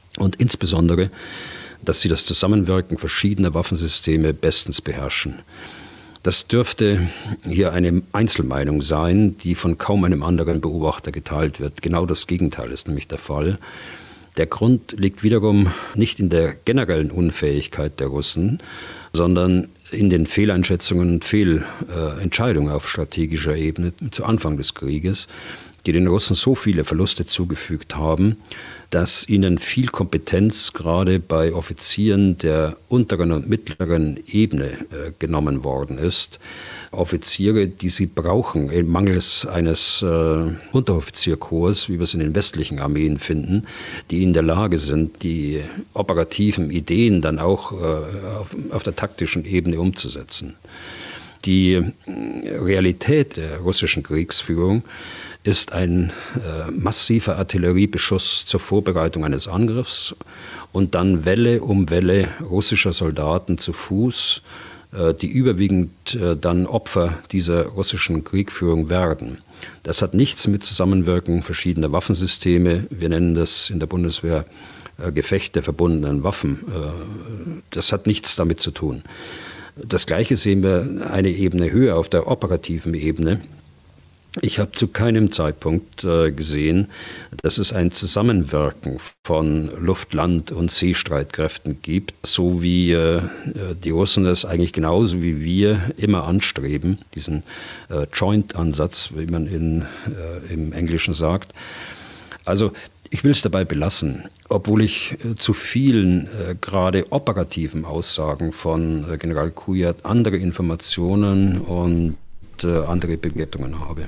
und insbesondere, dass sie das Zusammenwirken verschiedener Waffensysteme bestens beherrschen. Das dürfte hier eine Einzelmeinung sein, die von kaum einem anderen Beobachter geteilt wird. Genau das Gegenteil ist nämlich der Fall. Der Grund liegt wiederum nicht in der generellen Unfähigkeit der Russen, sondern in den Fehleinschätzungen und Fehlentscheidungen auf strategischer Ebene zu Anfang des Krieges, die den Russen so viele Verluste zugefügt haben, dass ihnen viel Kompetenz gerade bei Offizieren der unteren und mittleren Ebene genommen worden ist. Offiziere, die sie brauchen, mangels eines Unteroffizierkorps, wie wir es in den westlichen Armeen finden, die in der Lage sind, die operativen Ideen dann auch auf der taktischen Ebene umzusetzen. Die Realität der russischen Kriegsführung ist ein massiver Artilleriebeschuss zur Vorbereitung eines Angriffs und dann Welle um Welle russischer Soldaten zu Fuß, die überwiegend dann Opfer dieser russischen Kriegführung werden. Das hat nichts mit Zusammenwirken verschiedener Waffensysteme, wir nennen das in der Bundeswehr Gefecht der verbundenen Waffen, das hat nichts damit zu tun. Das Gleiche sehen wir eine Ebene höher auf der operativen Ebene. Ich habe zu keinem Zeitpunkt gesehen, dass es ein Zusammenwirken von Luft-, Land- und Seestreitkräften gibt, so wie die Russen das eigentlich genauso wie wir immer anstreben, diesen Joint-Ansatz, wie man im Englischen sagt. Also ich will es dabei belassen, obwohl ich zu vielen gerade operativen Aussagen von General Kujat andere Informationen und andere Bewertungen habe.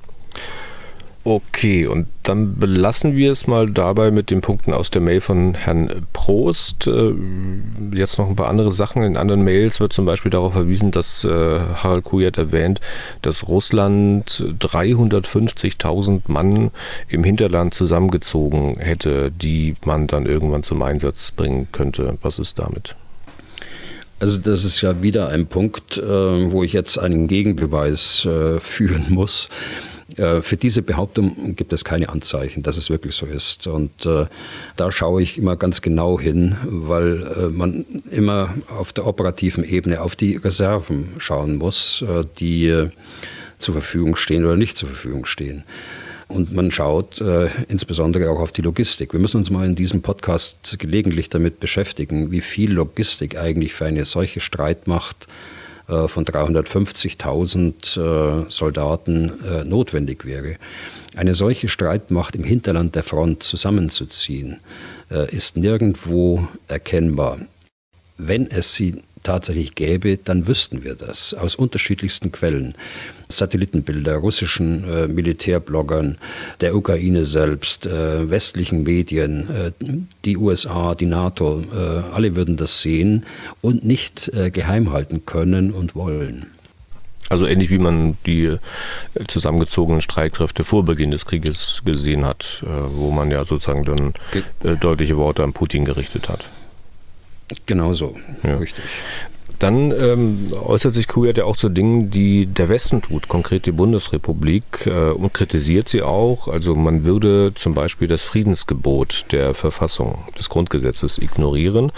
Okay, und dann belassen wir es mal dabei mit den Punkten aus der Mail von Herrn Prost. Jetzt noch ein paar andere Sachen. In anderen Mails wird zum Beispiel darauf verwiesen, dass Harald Kujat erwähnt, dass Russland 350.000 Mann im Hinterland zusammengezogen hätte, die man dann irgendwann zum Einsatz bringen könnte. Was ist damit? Also das ist ja wieder ein Punkt, wo ich jetzt einen Gegenbeweis führen muss. Für diese Behauptung gibt es keine Anzeichen, dass es wirklich so ist. Und da schaue ich immer ganz genau hin, weil man immer auf der operativen Ebene auf die Reserven schauen muss, die zur Verfügung stehen oder nicht zur Verfügung stehen. Und man schaut insbesondere auch auf die Logistik. Wir müssen uns mal in diesem Podcast gelegentlich damit beschäftigen, wie viel Logistik eigentlich für eine solche Streitmacht von 350.000 Soldaten notwendig wäre. Eine solche Streitmacht im Hinterland der Front zusammenzuziehen, ist nirgendwo erkennbar. Wenn es sie tatsächlich gäbe, dann wüssten wir das aus unterschiedlichsten Quellen. Satellitenbilder, russischen Militärbloggern, der Ukraine selbst, westlichen Medien, die USA, die NATO, alle würden das sehen und nicht geheim halten können und wollen. Also ähnlich wie man die zusammengezogenen Streitkräfte vor Beginn des Krieges gesehen hat, wo man ja sozusagen dann deutliche Worte an Putin gerichtet hat. Genau so, ja. Richtig. Dann äußert sich Kujat ja auch zu Dingen, die der Westen tut, konkret die Bundesrepublik, und kritisiert sie auch. Also man würde zum Beispiel das Friedensgebot der Verfassung des Grundgesetzes ignorieren.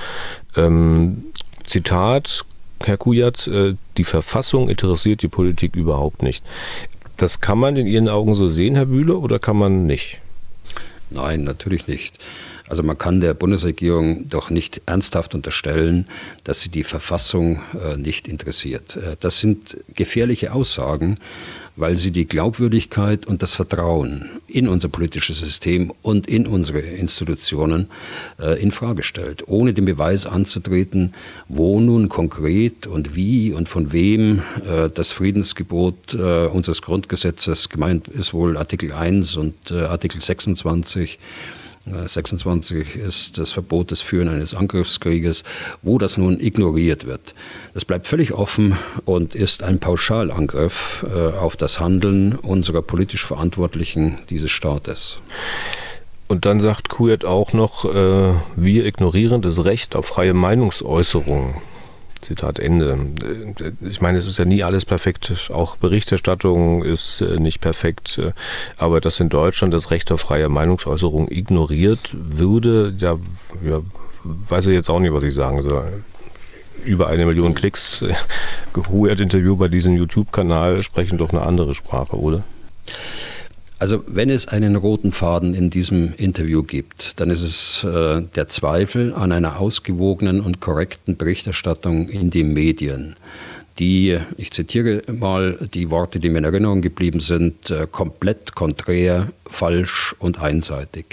Zitat, Herr Kujat, die Verfassung interessiert die Politik überhaupt nicht. Das kann man in Ihren Augen so sehen, Herr Bühle, oder kann man nicht? Nein, natürlich nicht. Also man kann der Bundesregierung doch nicht ernsthaft unterstellen, dass sie die Verfassung nicht interessiert. Das sind gefährliche Aussagen, weil sie die Glaubwürdigkeit und das Vertrauen in unser politisches System und in unsere Institutionen in Frage stellt, ohne den Beweis anzutreten, wo nun konkret und wie und von wem das Friedensgebot unseres Grundgesetzes, gemeint ist wohl Artikel 1 und Artikel 26, 26 ist das Verbot des Führen eines Angriffskrieges, wo das nun ignoriert wird. Das bleibt völlig offen und ist ein Pauschalangriff auf das Handeln unserer politisch Verantwortlichen dieses Staates. Und dann sagt Kujat auch noch, wir ignorieren das Recht auf freie Meinungsäußerung. Zitat Ende. Ich meine, es ist ja nie alles perfekt. Auch Berichterstattung ist nicht perfekt. Aber dass in Deutschland das Recht auf freie Meinungsäußerung ignoriert würde, ja, weiß ich jetzt auch nicht, was ich sagen soll. Über 1 Million Klicks, Huert-Interview bei diesem YouTube-Kanal sprechen doch eine andere Sprache, oder? Also wenn es einen roten Faden in diesem Interview gibt, dann ist es der Zweifel an einer ausgewogenen und korrekten Berichterstattung in den Medien, die, ich zitiere mal die Worte, die mir in Erinnerung geblieben sind, komplett konträr, falsch und einseitig.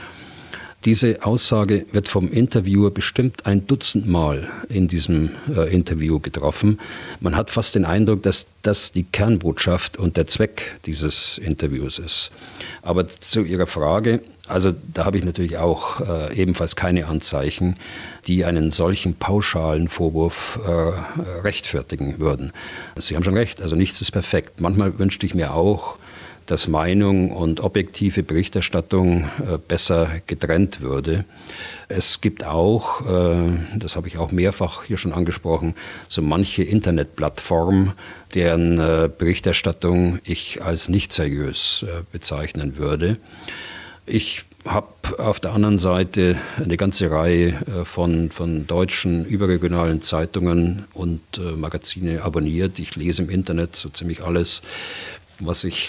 Diese Aussage wird vom Interviewer bestimmt 1 Dutzend Mal in diesem Interview getroffen. Man hat fast den Eindruck, dass das die Kernbotschaft und der Zweck dieses Interviews ist. Aber zu Ihrer Frage, also da habe ich natürlich auch ebenfalls keine Anzeichen, die einen solchen pauschalen Vorwurf rechtfertigen würden. Sie haben schon recht, also nichts ist perfekt. Manchmal wünschte ich mir auch, dass Meinung und objektive Berichterstattung besser getrennt würde. Es gibt auch, das habe ich auch mehrfach hier schon angesprochen, so manche Internetplattform, deren Berichterstattung ich als nicht seriös bezeichnen würde. Ich habe auf der anderen Seite eine ganze Reihe von deutschen überregionalen Zeitungen und Magazine abonniert. Ich lese im Internet so ziemlich alles, was ich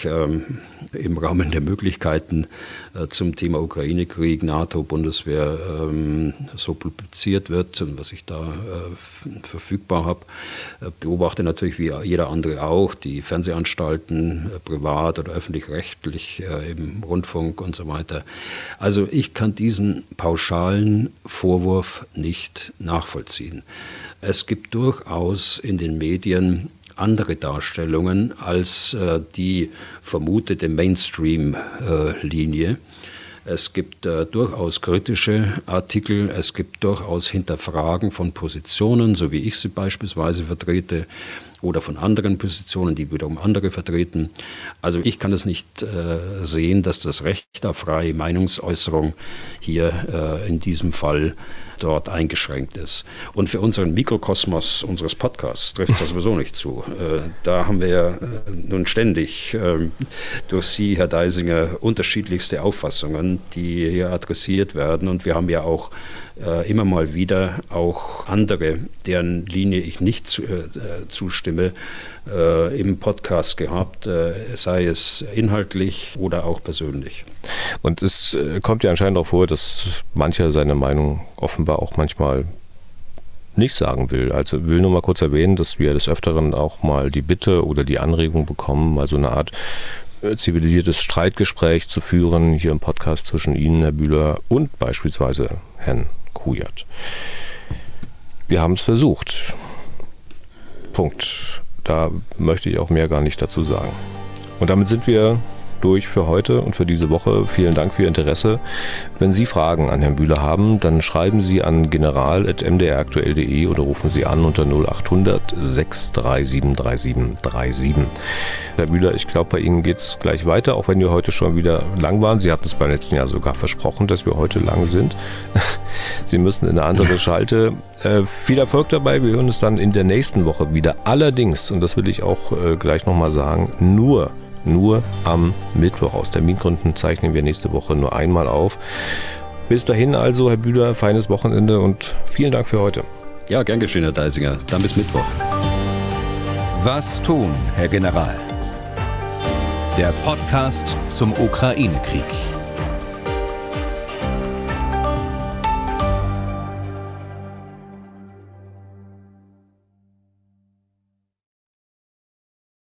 im Rahmen der Möglichkeiten zum Thema Ukraine-Krieg, NATO, Bundeswehr so publiziert wird und was ich da verfügbar habe. Beobachte natürlich wie jeder andere auch die Fernsehanstalten, privat oder öffentlich-rechtlich, im Rundfunk und so weiter. Also ich kann diesen pauschalen Vorwurf nicht nachvollziehen. Es gibt durchaus in den Medien andere Darstellungen als die vermutete Mainstream-Linie. Es gibt durchaus kritische Artikel, es gibt durchaus Hinterfragen von Positionen, so wie ich sie beispielsweise vertrete, oder von anderen Positionen, die wiederum andere vertreten. Also ich kann es nicht sehen, dass das Recht auf freie Meinungsäußerung hier in diesem Fall dort eingeschränkt ist. Und für unseren Mikrokosmos unseres Podcasts trifft es sowieso nicht zu. Da haben wir ja nun ständig durch Sie, Herr Deisinger, unterschiedlichste Auffassungen, die hier adressiert werden. Und wir haben ja auch immer mal wieder auch andere, deren Linie ich nicht zustimme, im Podcast gehabt, sei es inhaltlich oder auch persönlich. Und es kommt ja anscheinend auch vor, dass mancher seine Meinung offenbar auch manchmal nicht sagen will. Also will nur mal kurz erwähnen, dass wir des Öfteren auch mal die Bitte oder die Anregung bekommen, mal so eine Art zivilisiertes Streitgespräch zu führen, hier im Podcast zwischen Ihnen, Herr Bühler, und beispielsweise Herrn Huert. Wir haben es versucht. Punkt. Da möchte ich auch mehr gar nicht dazu sagen. Und damit sind wir durch für heute und für diese Woche. Vielen Dank für Ihr Interesse. Wenn Sie Fragen an Herrn Bühler haben, dann schreiben Sie an general@mdraktuell.de oder rufen Sie an unter 0800 637 3737. Herr Bühler, ich glaube, bei Ihnen geht es gleich weiter, auch wenn wir heute schon wieder lang waren. Sie hatten es beim letzten Jahr sogar versprochen, dass wir heute lang sind. Sie müssen in eine andere Schalte. Viel Erfolg dabei. Wir hören uns dann in der nächsten Woche wieder. Allerdings, und das will ich auch gleich nochmal sagen, nur am Mittwoch. Aus Termingründen zeichnen wir nächste Woche nur einmal auf. Bis dahin also, Herr Bühler, feines Wochenende und vielen Dank für heute. Ja, gern geschehen, Herr Deisinger. Dann bis Mittwoch. Was tun, Herr General? Der Podcast zum Ukraine-Krieg.